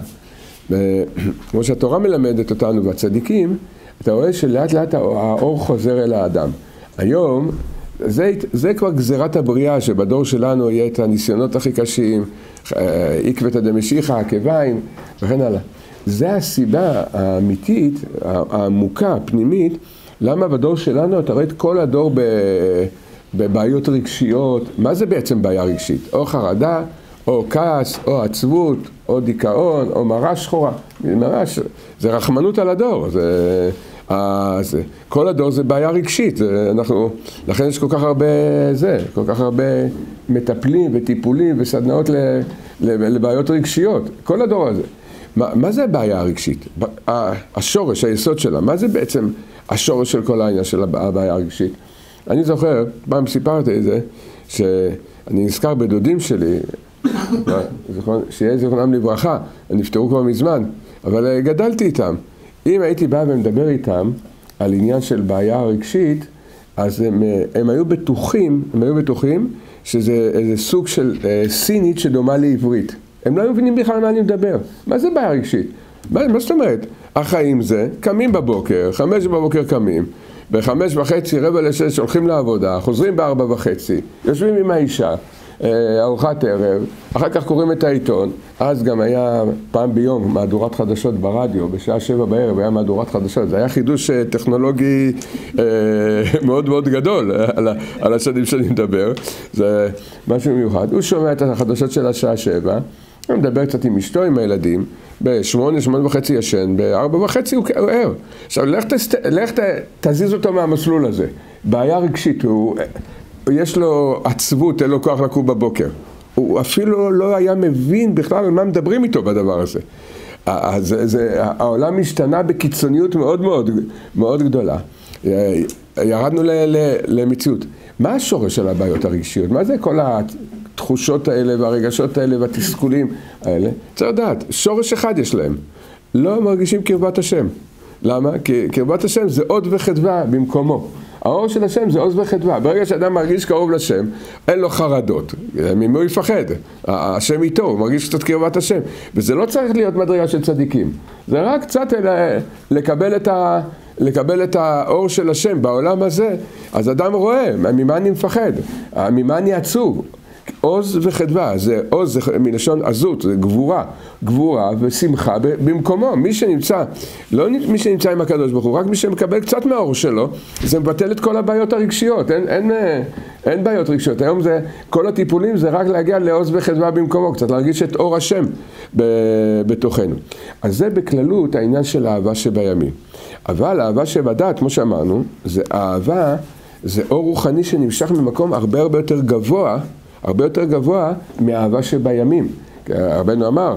כמו שהתורה מלמדת אותנו והצדיקים, אתה רואה שלאט לאט האור חוזר אל האדם. היום, זה, זה כבר גזירת הבריאה, שבדור שלנו יהיה את הניסיונות הכי קשים, עקבתא דמשיחא, עקביים, וכן הלאה. זה הסיבה האמיתית, העמוקה, הפנימית, למה בדור שלנו אתה רואה את כל הדור ב, בבעיות רגשיות. מה זה בעצם בעיה רגשית? או חרדה, או כעס, או עצבות, או דיכאון, או מראה שחורה. מראה ש... זה רחמנות על הדור. זה... אז כל הדור זה בעיה רגשית. זה... אנחנו... לכן יש כל כך הרבה זה, כל כך הרבה מטפלים וטיפולים וסדנאות ל... לבעיות רגשיות. כל הדור הזה. מה, מה זה הבעיה הרגשית? השורש, היסוד שלה, מה זה בעצם השורש של כל העניין של הבעיה הרגשית? אני זוכר, פעם סיפרתי את זה, שאני נזכר בדודים שלי, שיהיה זכרונם לברכה, הם נפטרו כבר מזמן, אבל גדלתי איתם. אם הייתי בא ומדבר איתם על עניין של בעיה רגשית, אז הם, הם היו בטוחים, הם היו בטוחים שזה איזה סוג של סינית שדומה לעברית. הם לא מבינים בכלל מה אני מדבר. מה זה בעיה רגשית? מה, מה זאת אומרת? החיים זה, קמים בבוקר, חמש בבוקר קמים, בחמש וחצי, רבע לשש, הולכים לעבודה, חוזרים בארבע וחצי, יושבים עם האישה, ארוחת ערב, אחר כך קוראים את העיתון. אז גם היה פעם ביום מהדורת חדשות ברדיו, בשעה שבע בערב היה מהדורת חדשות. זה היה חידוש טכנולוגי אה, מאוד מאוד גדול על, על השנים שאני מדבר. זה משהו מיוחד. הוא שומע את החדשות של השעה שבע, הוא מדבר קצת עם אשתו, עם הילדים, בשמונה, שמונה וחצי ישן, בארבע וחצי הוא ער. עכשיו, לך, תסת, לך ת, תזיז אותו מהמסלול הזה. בעיה רגשית, הוא... יש לו עצבות, אין לו כוח לקום בבוקר. הוא אפילו לא היה מבין בכלל על מה מדברים איתו בדבר הזה. אז זה, העולם השתנה בקיצוניות מאוד מאוד, מאוד גדולה. ירדנו ל, ל, למציאות. מה השורש של הבעיות הרגשיות? מה זה כל התחושות האלה והרגשות האלה והתסכולים האלה? צריך לדעת, שורש אחד יש להם. לא מרגישים קרבת השם. למה? כי קרבת השם זה עוד וחדווה במקומו. האור של השם זה עוז וחדווה. ברגע שאדם מרגיש קרוב לשם, אין לו חרדות. ממי הוא יפחד? השם איתו, הוא מרגיש קצת קרבת השם. וזה לא צריך להיות מדרגה של צדיקים. זה רק קצת לקבל את, ה... לקבל את האור של השם בעולם הזה. אז אדם רואה, ממה אני מפחד? ממה אני עצוב? עוז וחדווה, זה עוז, זה מלשון עזות, זה גבורה, גבורה ושמחה במקומו. מי שנמצא, לא מי שנמצא עם הקדוש ברוך הוא, רק מי שמקבל קצת מהאור שלו, זה מבטל את כל הבעיות הרגשיות. אין, אין, אין בעיות רגשיות. היום זה, כל הטיפולים זה רק להגיע לעוז וחדווה במקומו, קצת להרגיש את אור השם בתוכנו. אז זה בכללות העניין של האהבה שבימים. אבל האהבה שבדעת, כמו שאמרנו, זה אהבה, זה אור רוחני שנמשך ממקום הרבה הרבה יותר גבוה, הרבה יותר גבוה מהאהבה שבימים. רבנו אמר,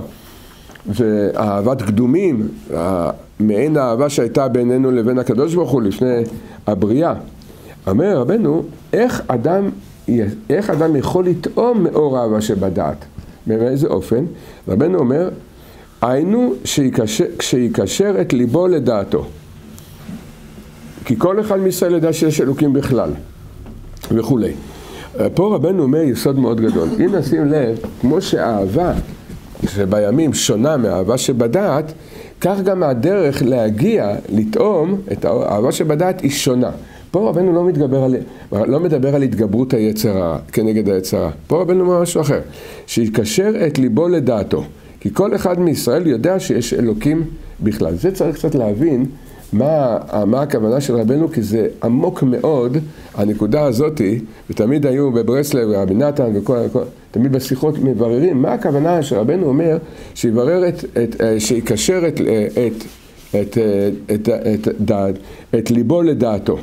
ואהבת קדומים, מעין האהבה שהייתה בינינו לבין הקדוש ברוך הוא לפני הבריאה. אומר רבנו, איך אדם איך אדם יכול לטעום מאור האהבה שבדעת? באיזה אופן? רבנו אומר, היינו שיקשר את ליבו לדעתו. כי כל אחד מישראל ידע שיש אלוקים בכלל, וכולי. פה רבנו אומר יסוד מאוד גדול. אם נשים לב, כמו שהאהבה שבימים שונה מהאהבה שבדעת, כך גם הדרך להגיע, לטעום את האהבה שבדעת היא שונה. פה רבנו לא מתגבר על, לא מדבר על התגברות היצרה כנגד היצרה. פה רבנו אומר משהו אחר, שיקשר את ליבו לדעתו. כי כל אחד מישראל יודע שיש אלוקים בכלל. זה צריך קצת להבין מה, מה הכוונה של רבנו, כי זה עמוק מאוד, הנקודה הזאת, ותמיד היו בברסלב, רבי נתן, וכל, כל, תמיד בשיחות מבררים, מה הכוונה שרבנו אומר, שיברר את, את, שיקשר את, את, את, את, את, את, את ליבו לדעתו.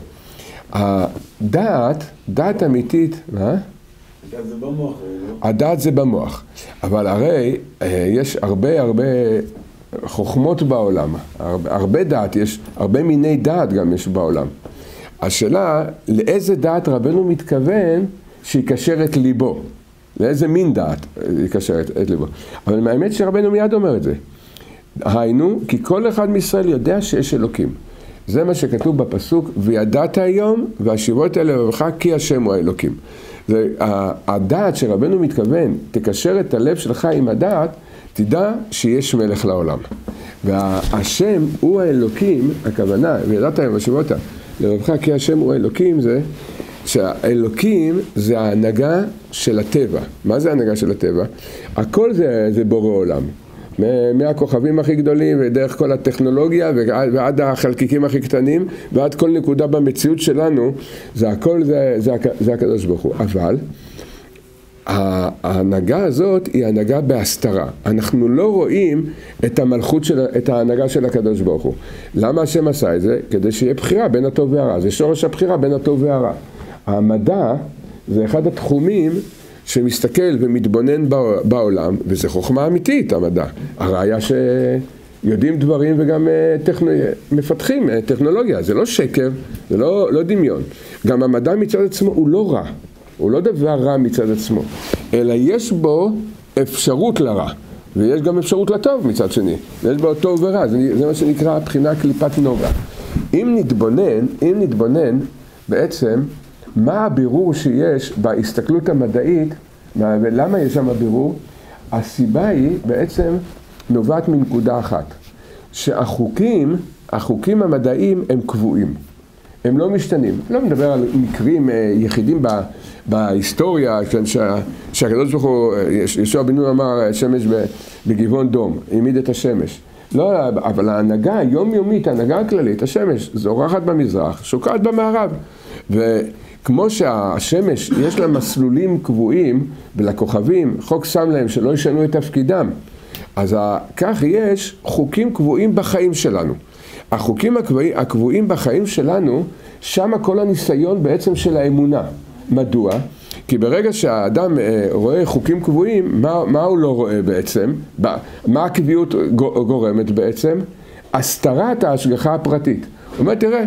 הדעת, דעת אמיתית, מה? הדעת זה במוח. הדעת זה במוח, אבל הרי יש הרבה הרבה חוכמות בעולם, הרבה, הרבה דעת, יש הרבה מיני דעת גם יש בעולם. השאלה, לאיזה דעת רבנו מתכוון שיקשר את ליבו? לאיזה מין דעת יקשר את, את ליבו? אבל האמת שרבנו מיד אומר את זה. היינו, כי כל אחד מישראל יודע שיש אלוקים. זה מה שכתוב בפסוק, וידעת היום והשיבות אל לבבך כי השם הוא האלוקים. זה, הדעת שרבנו מתכוון, תקשר את הלב שלך עם הדעת, תדע שיש מלך לעולם. והשם הוא האלוקים, הכוונה, וידעת היום והשיבות אל לבבך כי השם הוא האלוקים, זה שהאלוקים זה ההנהגה של הטבע. מה זה ההנהגה של הטבע? הכל זה, זה בורא עולם. מהכוכבים הכי גדולים ודרך כל הטכנולוגיה ועד החלקיקים הכי קטנים ועד כל נקודה במציאות שלנו, זה הכל, זה, זה, זה הקדוש ברוך הוא. אבל ההנהגה הזאת היא הנהגה בהסתרה. אנחנו לא רואים את המלכות של, את ההנהגה של הקדוש ברוך הוא. למה השם עשה את זה? כדי שיהיה בחירה בין הטוב והרע. זה שורש הבחירה בין הטוב והרע. המדע זה אחד התחומים שמסתכל ומתבונן בעולם, וזה חוכמה אמיתית, המדע. הראיה שיודעים דברים וגם טכנו... מפתחים טכנולוגיה, זה לא שקר, זה לא, לא דמיון. גם המדע מצד עצמו הוא לא רע, הוא לא דבר רע מצד עצמו, אלא יש בו אפשרות לרע, ויש גם אפשרות לטוב מצד שני, ויש בו טוב ורע, זה, זה מה שנקרא בחינה קליפת נוגה. אם נתבונן, אם נתבונן, בעצם, מה הבירור שיש בהסתכלות המדעית, ולמה יש שם הבירור? הסיבה היא בעצם נובעת מנקודה אחת, שהחוקים, החוקים המדעיים הם קבועים, הם לא משתנים. לא מדבר על מקרים יחידים בהיסטוריה, שהקדוש ברוך הוא, ישוע בן נון אמר, שמש בגבעון דום, העמיד את השמש. לא, אבל ההנהגה היומיומית, ההנהגה הכללית, השמש זורחת במזרח, שוקעת במערב. וכמו שהשמש יש לה מסלולים קבועים ולכוכבים, חוק שם להם שלא ישנו את תפקידם, אז כך יש חוקים קבועים בחיים שלנו. החוקים הקבועים בחיים שלנו, שם כל הניסיון בעצם של האמונה. מדוע? כי ברגע שהאדם רואה חוקים קבועים, מה, מה הוא לא רואה בעצם? מה הקביעות גורמת בעצם? הסתרת ההשגחה הפרטית. הוא אומר, תראה,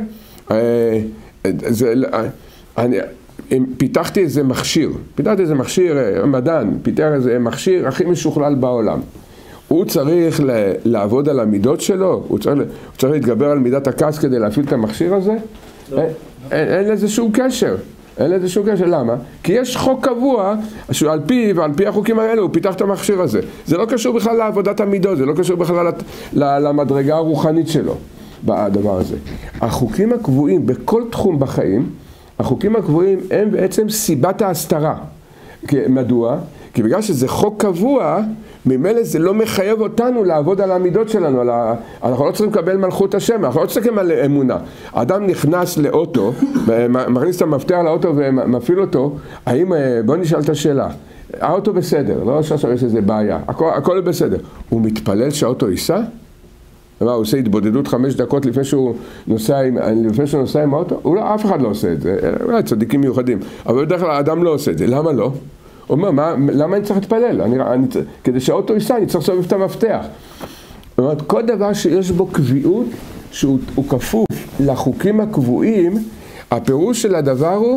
זה, אני, פיתחתי איזה מכשיר, פיתחתי איזה מכשיר, מדען, פיתח איזה מכשיר הכי משוכלל בעולם. הוא צריך לעבוד על המידות שלו? הוא צריך, הוא צריך להתגבר על מידת הכעס כדי להפעיל את המכשיר הזה? לא. אין, אין, אין לזה שום קשר. אין לזה שום קשר. למה? כי יש חוק קבוע, שעל פי ועל פי החוקים האלה הוא פיתח את המכשיר הזה. זה לא קשור בכלל לעבודת המידות, זה לא קשור בכלל למדרגה הרוחנית שלו, בדבר הזה. החוקים הקבועים בכל תחום בחיים, החוקים הקבועים הם בעצם סיבת ההסתרה. מדוע? כי בגלל שזה חוק קבוע, ממילא זה לא מחייב אותנו לעבוד על המידות שלנו, על ה... אנחנו לא צריכים לקבל מלכות השם, אנחנו לא צריכים על אמונה. האדם נכנס לאוטו, מכניס את המפתח לאוטו ומפעיל אותו, האם, בוא נשאל את השאלה, האוטו בסדר, לא עכשיו יש איזה בעיה, הכל, הכל בסדר. הוא מתפלל שהאוטו ייסע? הוא עושה התבודדות חמש דקות לפני שהוא נוסע עם, לפני שהוא נוסע עם האוטו? הוא לא, אף אחד לא עושה את זה, אולי צדיקים מיוחדים, אבל בדרך כלל האדם לא עושה את זה. למה לא? הוא אומר, מה, למה אני צריך להתפלל? אני, אני, כדי שהאוטו ייסע, אני צריך לסובב את המפתח. זאת אומרת, כל דבר שיש בו קביעות, שהוא כפוף לחוקים הקבועים, הפירוש של הדבר הוא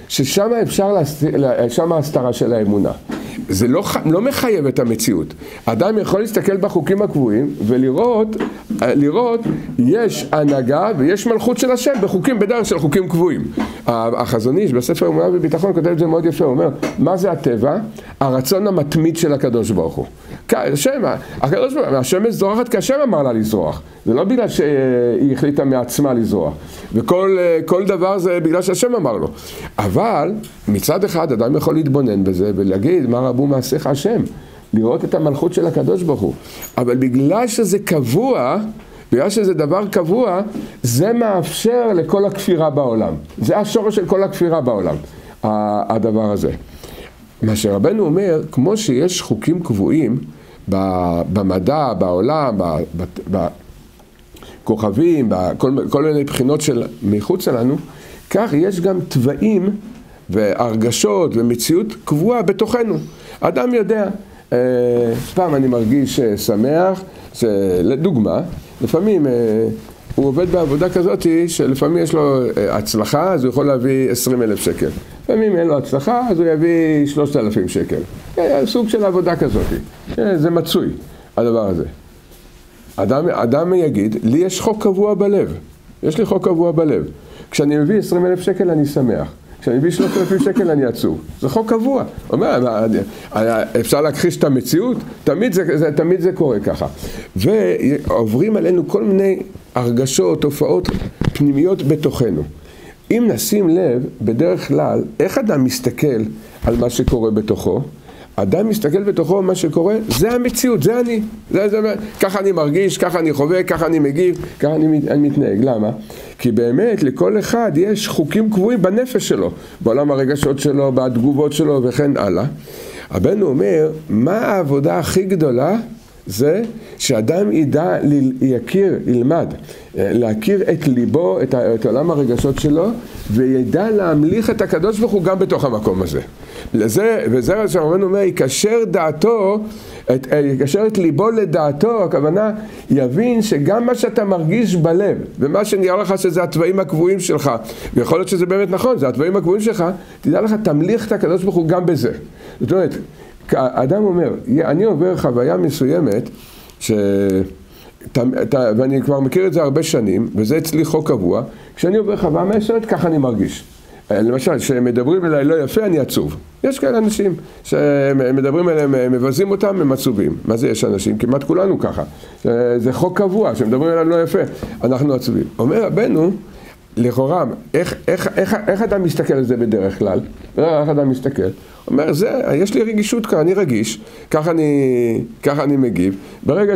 ששם אפשר, שם ההסתרה של האמונה. זה לא, לא מחייב את המציאות. אדם יכול להסתכל בחוקים הקבועים ולראות, לראות, יש הנהגה ויש מלכות של השם בחוקים, בדרך של חוקים קבועים. החזון איש בספר אמונה וביטחון כותב את זה מאוד יפה, הוא אומר, מה זה הטבע? הרצון המתמיד של הקדוש ברוך הוא. השם, הקדוש ברוך הוא, השמש זורחת כי השם אמר לה לזרוח. זה לא בגלל שהיא החליטה מעצמה לזרוח. וכל כל דבר זה בגלל שהשם אמר לו. אבל מצד אחד אדם יכול להתבונן בזה ולהגיד, מה רבו מעשיך השם? לראות את המלכות של הקדוש ברוך הוא. אבל בגלל שזה קבוע, בגלל שזה דבר קבוע, זה מאפשר לכל הכפירה בעולם. זה השורש של כל הכפירה בעולם, הדבר הזה. מה שרבנו אומר, כמו שיש חוקים קבועים במדע, בעולם, בכוכבים, בכל כל מיני בחינות של מחוץ לנו, כך יש גם טבעים והרגשות ומציאות קבועה בתוכנו. אדם יודע, פעם אני מרגיש שמח, לדוגמה, לפעמים הוא עובד בעבודה כזאת שלפעמים יש לו הצלחה, אז הוא יכול להביא עשרים אלף שקל. לפעמים אין לו הצלחה, אז הוא יביא שלושת אלפים שקל. סוג של עבודה כזאת. זה מצוי, הדבר הזה. אדם, אדם יגיד, לי יש חוק קבוע בלב. יש לי חוק קבוע בלב. כשאני מביא עשרים אלף שקל אני שמח. כשאני מביא שלושת אלפים שקל אני עצוב. זה חוק קבוע. אומר, אפשר להכחיש את המציאות? תמיד זה, זה, תמיד זה קורה ככה. ועוברים עלינו כל מיני הרגשות, תופעות פנימיות בתוכנו. אם נשים לב, בדרך כלל, איך אדם מסתכל על מה שקורה בתוכו? אדם מסתכל בתוכו מה שקורה, זה המציאות, זה אני. זה, זה, ככה אני מרגיש, ככה אני חווה, ככה אני מגיב, ככה אני, אני מתנהג. למה? כי באמת לכל אחד יש חוקים קבועים בנפש שלו, בעולם הרגשות שלו, בתגובות שלו וכן הלאה. הבן אומר, מה העבודה הכי גדולה? זה שאדם ידע, יכיר, ילמד, להכיר את ליבו, את, את עולם הרגשות שלו, וידע להמליך את הקדוש ברוך הוא גם בתוך המקום הזה. לזה, וזה שהרבן אומר, יקשר דעתו, את, יקשר את ליבו לדעתו, הכוונה, יבין שגם מה שאתה מרגיש בלב, ומה שנראה לך שזה הטבעים הקבועים שלך, ויכול להיות שזה באמת נכון, זה הטבעים הקבועים שלך, תדע לך, תמליך את הקדוש ברוך הוא גם בזה. זאת אומרת, האדם אומר, אני עובר חוויה מסוימת, ש... ואני כבר מכיר את זה הרבה שנים, וזה אצלי חוק קבוע, כשאני עובר חוויה מסוימת, ככה אני מרגיש. למשל, שמדברים אליי לא יפה, אני עצוב. יש כאלה אנשים שמדברים אליהם, מבזים אותם, הם עצובים. מה זה יש אנשים? כמעט כולנו ככה. זה חוק קבוע, שמדברים אליי לא יפה, אנחנו עצובים. אומר רבנו, לכאורה, איך, איך, איך, איך אדם מסתכל על זה בדרך כלל? איך אדם מסתכל? אומר, זה, יש לי רגישות כאן, אני רגיש, ככה אני, ככה אני מגיב. ברגע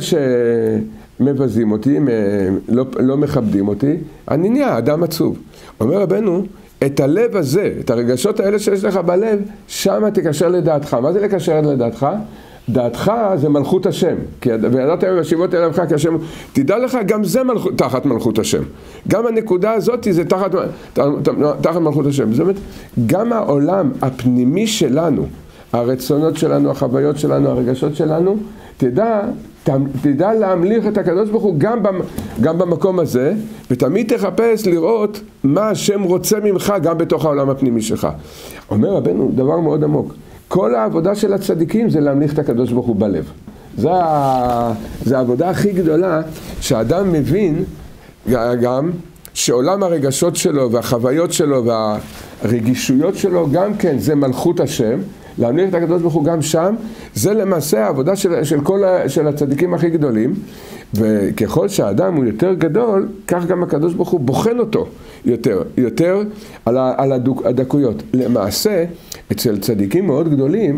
שמבזים אותי, לא, לא מכבדים אותי, אני נהיה אדם עצוב. אומר רבנו, את הלב הזה, את הרגשות האלה שיש לך בלב, שם תקשר לדעתך. מה זה לקשר לדעתך? דעתך זה מלכות השם, כי וידעת היום ישיבות אליך כי השם, תדע לך גם זה מלכות, תחת מלכות השם. גם הנקודה הזאת זה תחת, תחת מלכות השם. זאת אומרת, גם העולם הפנימי שלנו, הרצונות שלנו, החוויות שלנו, הרגשות שלנו, תדע, תדע להמליך את הקדוש ברוך הוא גם, גם במקום הזה, ותמיד תחפש לראות מה השם רוצה ממך גם בתוך העולם הפנימי שלך. אומר רבנו דבר מאוד עמוק. כל העבודה של הצדיקים זה להמליך את הקדוש ברוך הוא בלב. זה, זה העבודה הכי גדולה שהאדם מבין גם שעולם הרגשות שלו והחוויות שלו והרגישויות שלו גם כן זה מלכות השם. להמליך את הקדוש ברוך הוא גם שם, זה למעשה העבודה של, של כל של הצדיקים הכי גדולים. וככל שהאדם הוא יותר גדול, כך גם הקדוש ברוך הוא בוחן אותו יותר, יותר על, ה, על הדוק, הדקויות. למעשה, אצל צדיקים מאוד גדולים,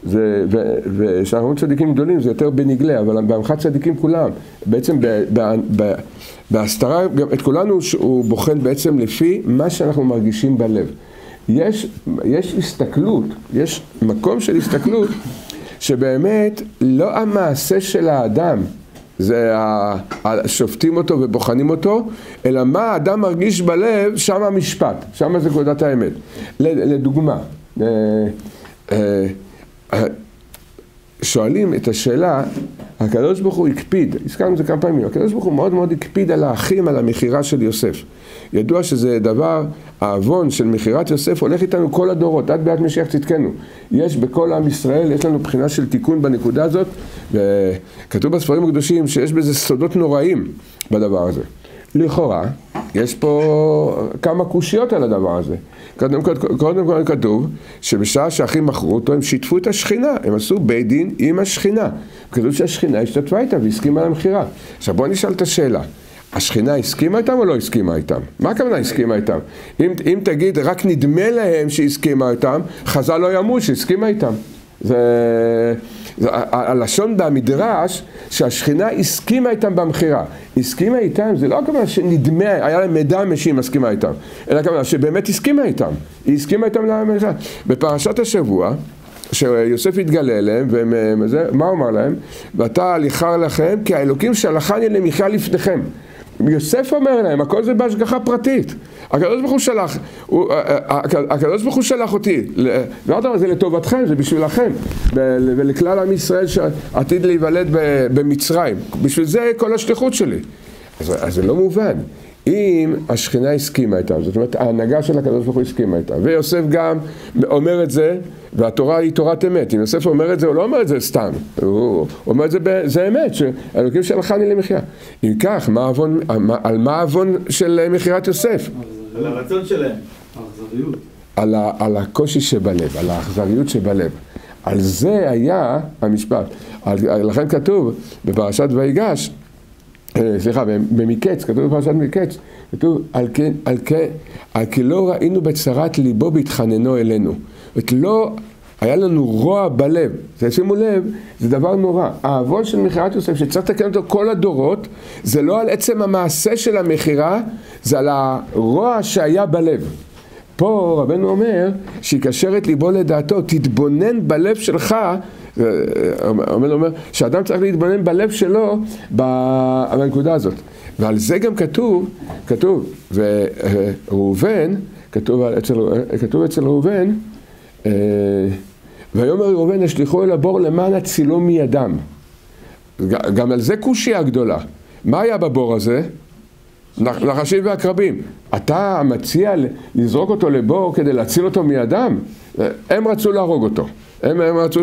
ושאנחנו אומרים צדיקים גדולים זה יותר בנגלה, אבל בעמך צדיקים כולם, בעצם ב, ב, ב, בהסתרה, את כולנו הוא בוחן בעצם לפי מה שאנחנו מרגישים בלב. יש, יש הסתכלות, יש מקום של הסתכלות, שבאמת לא המעשה של האדם, זה שופטים אותו ובוחנים אותו, אלא מה האדם מרגיש בלב, שם המשפט, שם זה נקודת האמת. לדוגמה, שואלים את השאלה, הקדוש ברוך הוא הקפיד, הזכרנו את זה כמה פעמים, הקדוש ברוך הוא מאוד מאוד הקפיד על האחים, על המכירה של יוסף. ידוע שזה דבר, העוון של מכירת יוסף הולך איתנו כל הדורות, עד ביאת משיח צדקנו. יש בכל עם ישראל, יש לנו בחינה של תיקון בנקודה הזאת, וכתוב בספרים הקדושים שיש בזה סודות נוראים בדבר הזה. לכאורה, יש פה כמה קושיות על הדבר הזה. קודם כל, קודם כל כתוב שבשעה שהאחים מכרו אותו, הם שיתפו את השכינה, הם עשו בית דין עם השכינה. כתוב שהשכינה השתתפה איתם והסכימה על המכירה. עכשיו בואו נשאל את השאלה, השכינה הסכימה איתם או לא הסכימה איתם? מה הכוונה הסכימה איתם? אם, אם תגיד רק נדמה להם שהסכימה איתם, חז"ל לא יאמרו שהסכימה איתם. זה... הלשון במדרש שהשכינה הסכימה איתם במכירה. הסכימה איתם זה לא הכוונה שנדמה, היה להם מידע שהיא מסכימה איתם, אלא הכוונה שבאמת הסכימה איתם. היא הסכימה איתם למכירה. בפרשת השבוע, שיוסף התגלה אליהם, ומה הוא אמר להם? ואתה הליכר לכם כי האלוקים שלחני למחיה לפניכם. יוסף אומר להם, הכל זה בהשגחה פרטית. הקדוש ברוך הוא שלח, הוא, הקדוש ברוך הוא שלח אותי, זה לטובתכם, זה בשבילכם, ולכלל עם ישראל שעתיד להיוולד במצרים. בשביל זה כל השליחות שלי. אז, אז זה לא מובן. אם השכינה הסכימה איתם, זאת אומרת, ההנהגה של הקדוש ברוך הוא הסכימה איתם, ויוסף גם אומר את זה, והתורה היא תורת אמת. אם יוסף אומר את זה, הוא לא אומר את זה סתם. הוא אומר את זה, זה אמת, שהאלוקים שלחני למחיה. אם כך, מה העוון, על מה העוון של מכירת יוסף? על הרצון שלהם, האכזריות. על, על הקושי שבלב, על האכזריות שבלב. על זה היה המשפט. על, לכן כתוב בפרשת ויגש, סליחה, במקץ, כתוב בפרשת מקץ, כתוב, על כן, על כן, על כי לא ראינו בצרת ליבו בהתחננו אלינו. זאת לא, היה לנו רוע בלב. זה, שימו לב, זה דבר נורא. העוון של מכירת יוסף, שצריך לתקן אותו כל הדורות, זה לא על עצם המעשה של המכירה, זה על הרוע שהיה בלב. פה רבנו אומר, שיקשר את ליבו לדעתו, תתבונן בלב שלך, רבנו אומר, שאדם צריך להתבונן בלב שלו בנקודה הזאת. ועל זה גם כתוב, כתוב, וראובן, כתוב אצל, כתוב אצל ראובן, ויאמר ראובן השליחו אל הבור למען הצילו מידם. גם על זה קושיה גדולה. מה היה בבור הזה? נחשים ועקרבים. אתה מציע לזרוק אותו לבור כדי להציל אותו מידם? הם רצו להרוג אותו. הם, הם רצו,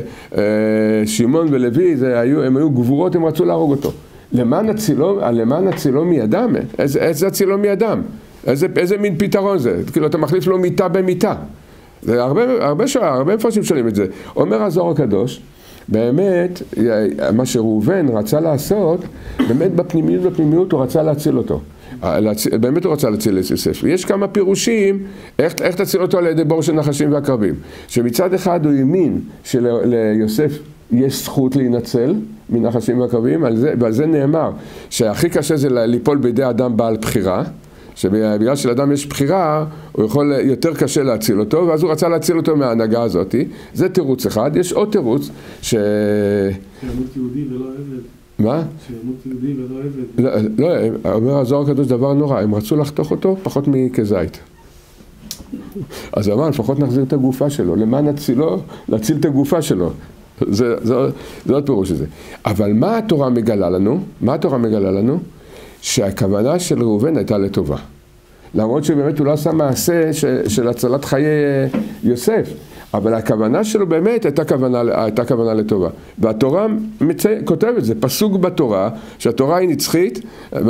שמעון ולוי, זה היו, הם היו גבורות, הם רצו להרוג אותו. למען הצילו, למען הצילו מידם? איזה, איזה הצילו מידם? איזה, איזה מין פתרון זה? כאילו אתה מחליף לו מיטה במיטה. זה הרבה, הרבה שעה, הרבה מפרשים שואלים את זה. אומר הזוהר הקדוש, באמת, מה שראובן רצה לעשות, באמת בפנימיות בפנימיות הוא רצה להציל אותו. באמת הוא רצה להציל את יוסף. יש כמה פירושים, איך, איך תציל אותו על ידי בור של נחשים ועקרבים. שמצד אחד הוא האמין שליוסף יש זכות להינצל מנחשים ועקרבים, על זה, ועל זה נאמר שהכי קשה זה ליפול בידי אדם בעל בחירה, שבגלל שלאדם יש בחירה, הוא יכול יותר קשה להציל אותו, ואז הוא רצה להציל אותו מההנהגה הזאת. זה תירוץ אחד. יש עוד תירוץ ש... שימות יהודי ולא עבד. מה? שימות יהודי ולא עבד. לא, לא, אומר הזוהר הקדוש דבר נורא, הם רצו לחתוך אותו פחות מכזית. אז אמר, לפחות נחזיר את הגופה שלו, למען הצילו, להציל את הגופה שלו. זה, זה, זה עוד פירוש הזה. אבל מה התורה מגלה לנו? מה התורה מגלה לנו? שהכוונה של ראובן הייתה לטובה. למרות שבאמת הוא לא עשה מעשה של, של הצלת חיי יוסף, אבל הכוונה שלו באמת הייתה כוונה, הייתה כוונה לטובה. והתורה מצא, כותבת, זה פסוק בתורה, שהתורה היא נצחית,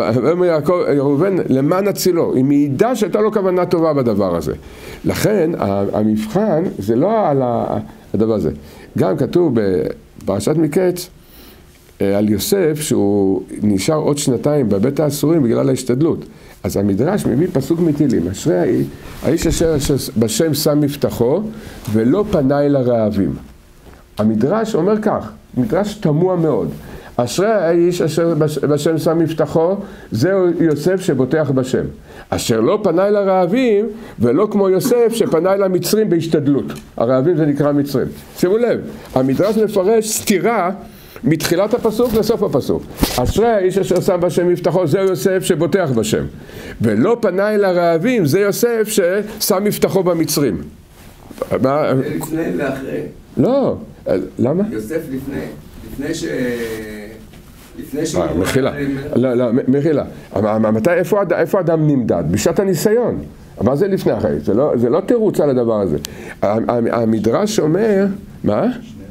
ראובן למען הצילו, היא מעידה שהייתה לו כוונה טובה בדבר הזה. לכן המבחן זה לא על הדבר הזה. גם כתוב בפרשת מקץ, על יוסף שהוא נשאר עוד שנתיים בבית האסורים בגלל ההשתדלות. אז המדרש מביא פסוק מתהילים, אשרי האיש אשר בשם שם מבטחו ולא פנה אל הרעבים. המדרש אומר כך, מדרש תמוה מאוד, אשרי האיש אשר בשם שם מבטחו, זהו יוסף שבוטח בשם. אשר לא פנה אל הרעבים ולא כמו יוסף שפנה אל המצרים בהשתדלות. הרעבים זה נקרא מצרים. שימו לב, המדרש מפרש סתירה מתחילת הפסוק לסוף הפסוק. אשרי האיש אשר שם בשם מבטחו, זה יוסף שבוטח בשם. ולא פנה אל הרעבים, זה יוסף ששם מבטחו במצרים. זה לפני ואחרי. לא, למה? יוסף לפני, לפני ש... לפני ש... מחילה, לא, לא, מחילה. מתי, איפה אדם נמדד? בשעת הניסיון. מה זה לפני החיים? זה לא, זה לא תירוץ על הדבר הזה. המדרש אומר, מה?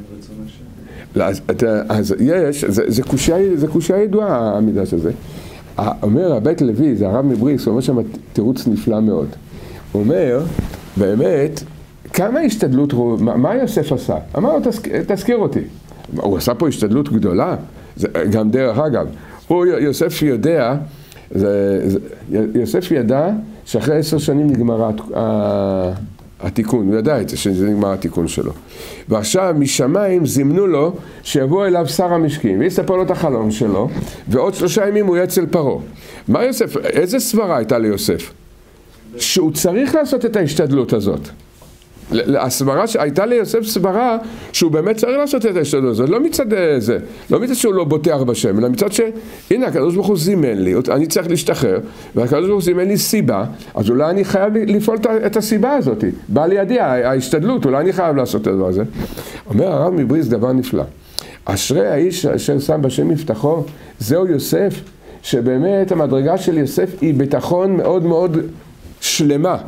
אז, אז יש, זה, זה קושיה, זה קושיה ידועה המדרש הזה. אומר הבית לוי, זה הרב מבריסק, הוא אומר שם תירוץ נפלא מאוד. הוא אומר, באמת, כמה השתדלות, מה, מה יוסף עשה? אמר לו, תזכיר, תזכיר אותי. הוא עשה פה השתדלות גדולה, זה, גם דרך אגב. הוא, יוסף יודע, זה, זה, יוסף ידע שאחרי עשר שנים נגמר התיקון, הוא ידע את זה, שזה נגמר התיקון שלו. ועכשיו משמיים זימנו לו שיבוא אליו שר המשקים, ויספר לו את החלום שלו, ועוד שלושה ימים הוא יהיה אצל פרעה. מה יוסף, איזה סברה הייתה ליוסף? שהוא צריך לעשות את ההשתדלות הזאת. הסברה שהייתה ליוסף סברה שהוא באמת צריך לעשות את ההשתדלות הזאת, לא מצד זה, לא מצד שהוא לא בוטח בשם, אלא מצד שהנה הקדוש ברוך הוא זימן לי, אני צריך להשתחרר, והקדוש ברוך הוא זימן לי סיבה, אז אולי אני חייב לפעול את הסיבה הזאת, בא לידי ההשתדלות, אולי אני חייב לעשות את הדבר הזה. אומר הרב מבריסק דבר נפלא, אשרי האיש אשר שם בשם מבטחו, זהו יוסף, שבאמת המדרגה של יוסף היא ביטחון מאוד מאוד שלמה.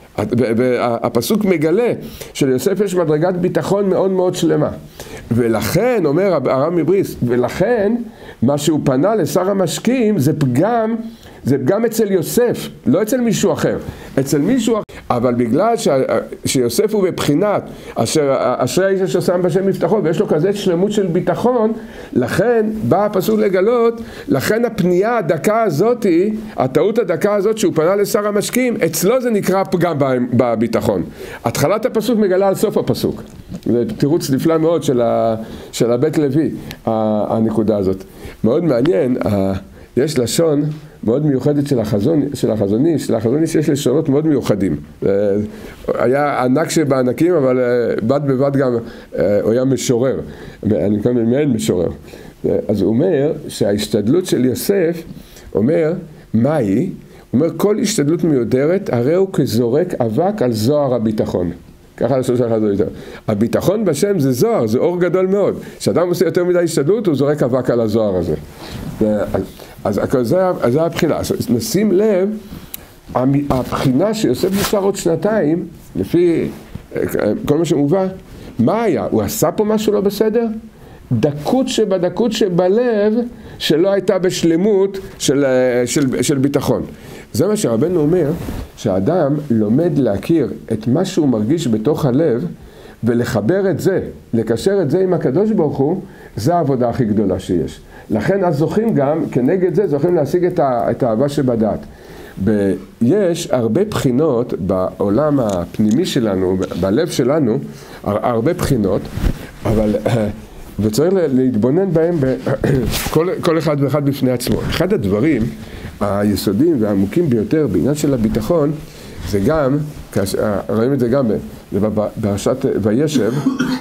הפסוק מגלה שליוסף יש מדרגת ביטחון מאוד מאוד שלמה, ולכן אומר הרב מבריסק, ולכן מה שהוא פנה לשר המשקים זה פגם, זה פגם אצל יוסף, לא אצל מישהו אחר, אצל מישהו אחר, אבל בגלל ש... שיוסף הוא בבחינת אשר, אשרי האיש אשר שם בשם מבטחו, ויש לו כזה שלמות של ביטחון, לכן בא הפסוק לגלות, לכן הפנייה הדקה הזאת, הטעות הדקה הזאת שהוא פנה לשר המשקים, אצלו זה נקרא פגם בביטחון. התחלת הפסוק מגלה על סוף הפסוק, זה תירוץ נפלא מאוד של, ה... של הבית לוי, הנקודה הזאת. מאוד מעניין, יש לשון מאוד מיוחדת של החזון, של החזוני, של החזוני שיש לשונות מאוד מיוחדים. היה ענק שבענקים, אבל בד בבד גם הוא היה משורר. אני מקווה מעין משורר. אז הוא אומר שההשתדלות של יוסף, אומר, מה היא? הוא אומר, כל השתדלות מיודרת, הרי הוא כזורק אבק על זוהר הביטחון. ככה לשון של החזון. הביטחון בשם זה זוהר, זה אור גדול מאוד. כשאדם עושה יותר מדי השתדלות, הוא זורק אבק על הזוהר הזה. אז זה, זה הבחינה. נשים לב, הבחינה שיוסף נשאר עוד שנתיים, לפי כל מה שמובא, מה היה? הוא עשה פה משהו לא בסדר? דקות שבדקות שבלב שלא הייתה בשלמות של, של, של ביטחון. זה מה שהרבנו אומר, שהאדם לומד להכיר את מה שהוא מרגיש בתוך הלב, ולחבר את זה, לקשר את זה עם הקדוש ברוך הוא, זה העבודה הכי גדולה שיש. לכן אז זוכים גם, כנגד זה, זוכים להשיג את, ה, את האהבה שבדעת. יש הרבה בחינות בעולם הפנימי שלנו, בלב שלנו, הרבה בחינות, אבל, וצריך להתבונן בהם כל, כל אחד ואחד בפני עצמו. אחד הדברים היסודיים והעמוקים ביותר בעניין של הביטחון, זה גם, רואים את זה גם בפרשת וישב,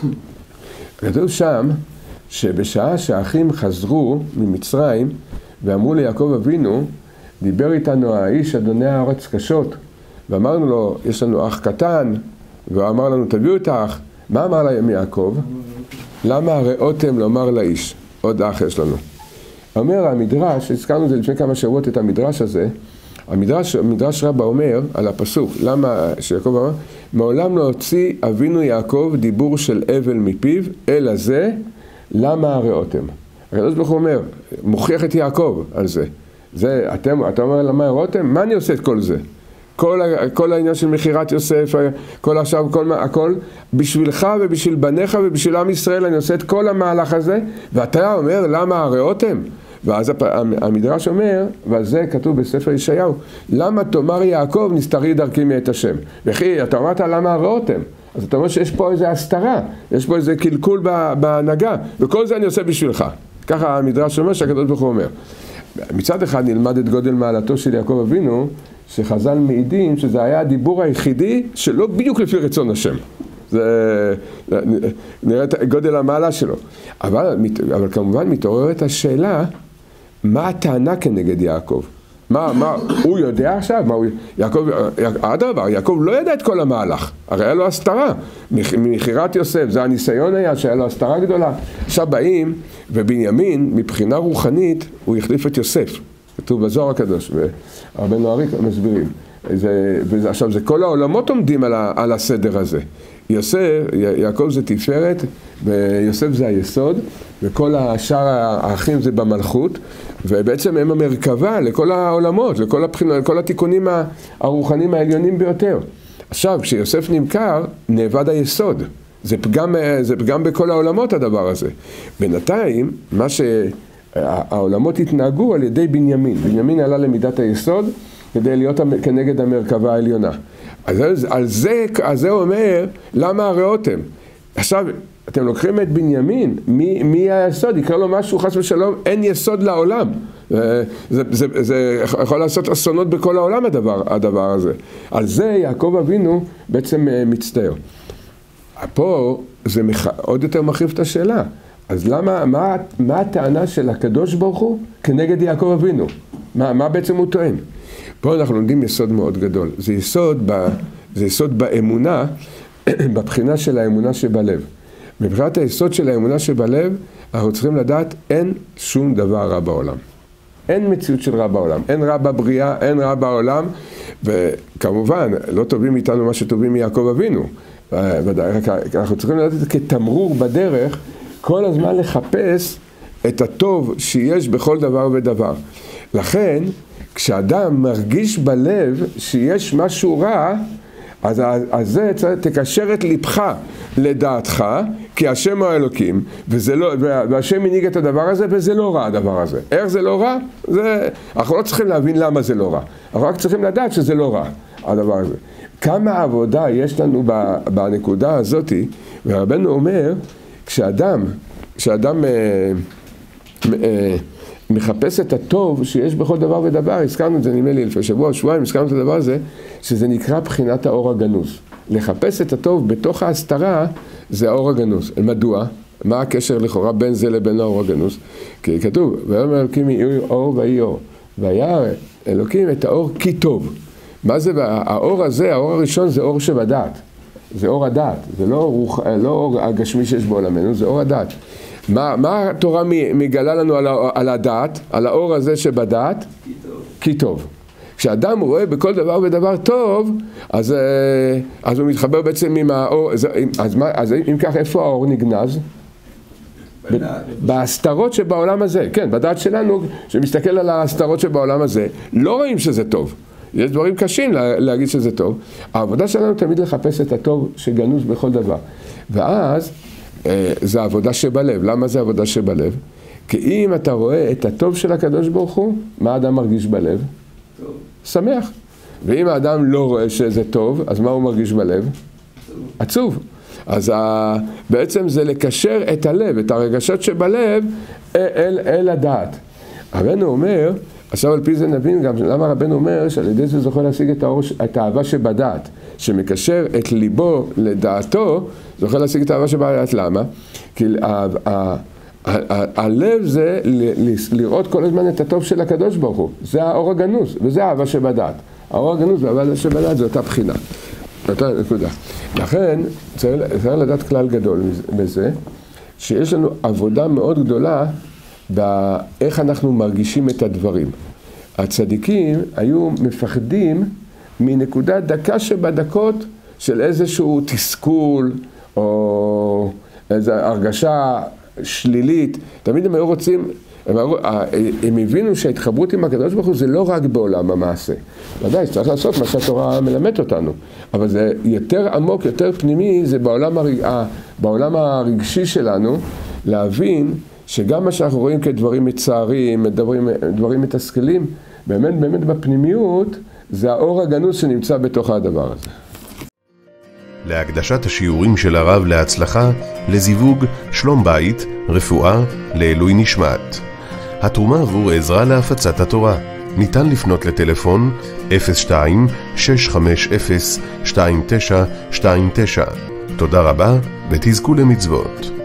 כתוב שם, שבשעה שהאחים חזרו ממצרים ואמרו ליעקב אבינו, דיבר איתנו האיש אדוני הארץ קשות, ואמרנו לו, יש לנו אח קטן, והוא אמר לנו, תביאו את האח. מה אמר להם יעקב? למה הראותם לומר לאיש? עוד אח יש לנו. אומר המדרש, הזכרנו את זה לפני כמה שבועות את המדרש הזה, המדרש, המדרש רבה אומר על הפסוק, למה שיעקב אמר? מעולם לא הוציא אבינו יעקב דיבור של אבל מפיו, אלא זה, למה הראותם? הקדוש ברוך הוא אומר, מוכיח את יעקב על זה. זה, אתם, אתה אומר למה הראותם? מה אני עושה את כל זה? כל, כל העניין של מחירת יוסף, כל עכשיו, כל, הכל, בשבילך ובשביל בניך ובשביל עם ישראל אני עושה את כל המהלך הזה, ואתה אומר למה הראותם? ואז המדרש אומר, ועל זה כתוב בספר ישעיהו, למה תאמר יעקב נסתרי דרכי מאת השם? וכי אתה אמרת למה הראותם? אז אתה אומר שיש פה איזו הסתרה, יש פה איזה קלקול בהנהגה, וכל זה אני עושה בשבילך. ככה המדרש אומר שהקדוש ברוך הוא אומר. מצד אחד נלמד את גודל מעלתו של יעקב אבינו, שחז"ל מעידים שזה היה הדיבור היחידי שלא בדיוק לפי רצון השם. זה נראה את גודל המעלה שלו. אבל, אבל כמובן מתעוררת השאלה, מה הטענה כנגד יעקב? מה, מה, הוא יודע עכשיו? מה, הוא, יעקב, אדרבה, יעקב לא ידע את כל המהלך, הרי היה לו הסתרה, ממכירת יוסף, זה הניסיון היה שהיה לו הסתרה גדולה. עכשיו באים, ובנימין, מבחינה רוחנית, הוא החליף את יוסף, כתוב בזוהר הקדוש, והרבנו אריק מסבירים. זה, וזה, עכשיו, זה כל העולמות עומדים על, ה, על הסדר הזה. יוסף, יעקב זה תפארת, ויוסף זה היסוד, וכל השאר האחים זה במלכות, ובעצם הם המרכבה לכל העולמות, לכל, הבחינה, לכל התיקונים הרוחניים העליונים ביותר. עכשיו, כשיוסף נמכר, נאבד היסוד. זה פגם, זה פגם בכל העולמות הדבר הזה. בינתיים, מה שהעולמות התנהגו על ידי בנימין. בנימין עלה למידת היסוד, כדי להיות כנגד המרכבה העליונה. אז על זה, על זה אומר, למה הראותם? עכשיו, אתם לוקחים את בנימין, מי, מי היסוד? יקרא לו משהו, חס ושלום, אין יסוד לעולם. זה, זה, זה יכול לעשות אסונות בכל העולם הדבר, הדבר הזה. על זה יעקב אבינו בעצם מצטער. פה זה מח... עוד יותר מחריף את השאלה. אז למה, מה, מה הטענה של הקדוש ברוך הוא כנגד יעקב אבינו? מה, מה בעצם הוא טוען? פה אנחנו לומדים יסוד מאוד גדול. זה יסוד, ב, זה יסוד באמונה, בבחינה של האמונה שבלב. מבחינת היסוד של האמונה שבלב, אנחנו צריכים לדעת, אין שום דבר רע בעולם. אין מציאות של רע בעולם. אין רע בבריאה, אין רע בעולם, וכמובן, לא טובים איתנו מה שטובים מיעקב אבינו. אנחנו צריכים לדעת את זה כתמרור בדרך, כל הזמן לחפש את הטוב שיש בכל דבר ודבר. לכן, כשאדם מרגיש בלב שיש משהו רע, אז, אז זה תקשר את לבך לדעתך, כי השם הוא האלוקים, וזה לא, והשם מנהיג את הדבר הזה, וזה לא רע הדבר הזה. איך זה לא רע? זה, אנחנו לא צריכים להבין למה זה לא רע. אנחנו רק צריכים לדעת שזה לא רע, הדבר הזה. כמה עבודה יש לנו בנקודה הזאת, ורבנו אומר, כשאדם, כשאדם אה, אה, מחפש את הטוב שיש בכל דבר ודבר, הזכרנו את זה נדמה לי לפני שבוע או שבועיים, הזכרנו את הדבר הזה, שזה נקרא בחינת האור הגנוז. לחפש את הטוב בתוך ההסתרה זה האור הגנוז. מדוע? מה הקשר לכאורה בין זה לבין האור הגנוז? כי כתוב, ויאמר אלוקים יהי אור ויהי אור. והיה אלוקים את האור כי טוב. מה זה? האור הזה, האור הראשון זה אור שבדעת. זה אור הדעת. זה לא, רוח, לא אור הגשמי שיש בעולמנו, זה אור הדעת. מה, מה התורה מגלה לנו על, על הדעת, על האור הזה שבדעת? כי טוב. כי טוב. כשאדם רואה בכל דבר ודבר טוב, אז, אז הוא מתחבר בעצם עם האור, אז, אז, אז אם כך, איפה האור נגנז? בדעת. בהסתרות שבעולם הזה, כן, בדעת שלנו, שמסתכל על ההסתרות שבעולם הזה, לא רואים שזה טוב. יש דברים קשים להגיד שזה טוב. העבודה שלנו תמיד לחפש את הטוב שגנוז בכל דבר. ואז, זה העבודה שבלב. למה זה העבודה שבלב? כי אם אתה רואה את הטוב של הקדוש ברוך הוא, מה האדם מרגיש בלב? טוב. שמח. ואם האדם לא רואה שזה טוב, אז מה הוא מרגיש בלב? טוב. עצוב. אז ה... בעצם זה לקשר את הלב, את הרגשות שבלב, אל, אל הדעת. רבנו אומר, עכשיו על פי זה נבין גם למה רבנו אומר שעל ידי זה זוכה להשיג את, האור, את האהבה שבדעת, שמקשר את ליבו לדעתו, זוכה להשיג את האהבה שבדעת. למה? כי ה, ה, ה, הלב זה לראות כל הזמן את הטוב של הקדוש ברוך הוא. זה האור הגנוז, וזה האהבה שבדעת. האור הגנוז והאהבה שבדעת זה אותה בחינה. אותה נקודה. לכן צריך, צריך לדעת כלל גדול בזה, שיש לנו עבודה מאוד גדולה באיך אנחנו מרגישים את הדברים. הצדיקים היו מפחדים מנקודה דקה שבדקות של איזשהו תסכול או איזו הרגשה שלילית. תמיד הם היו רוצים, הם, הם הבינו שההתחברות עם הקדוש ברוך הוא זה לא רק בעולם המעשה. ודאי, צריך לעשות מה שהתורה מלמד אותנו. אבל זה יותר עמוק, יותר פנימי, זה בעולם, הרג... בעולם הרגשי שלנו, להבין שגם מה שאנחנו רואים כדברים מצערים, דברים, דברים מתסכלים, באמת, באמת בפנימיות, זה האור הגנוז שנמצא בתוך הדבר הזה. להקדשת השיעורים של הרב להצלחה, לזיווג, שלום בית, רפואה, לעילוי נשמת. התרומה עבור עזרה להפצת התורה. ניתן לפנות לטלפון אפס שתיים שש חמש אפס שתיים תשע שתיים תשע. תודה רבה ותזכו למצוות.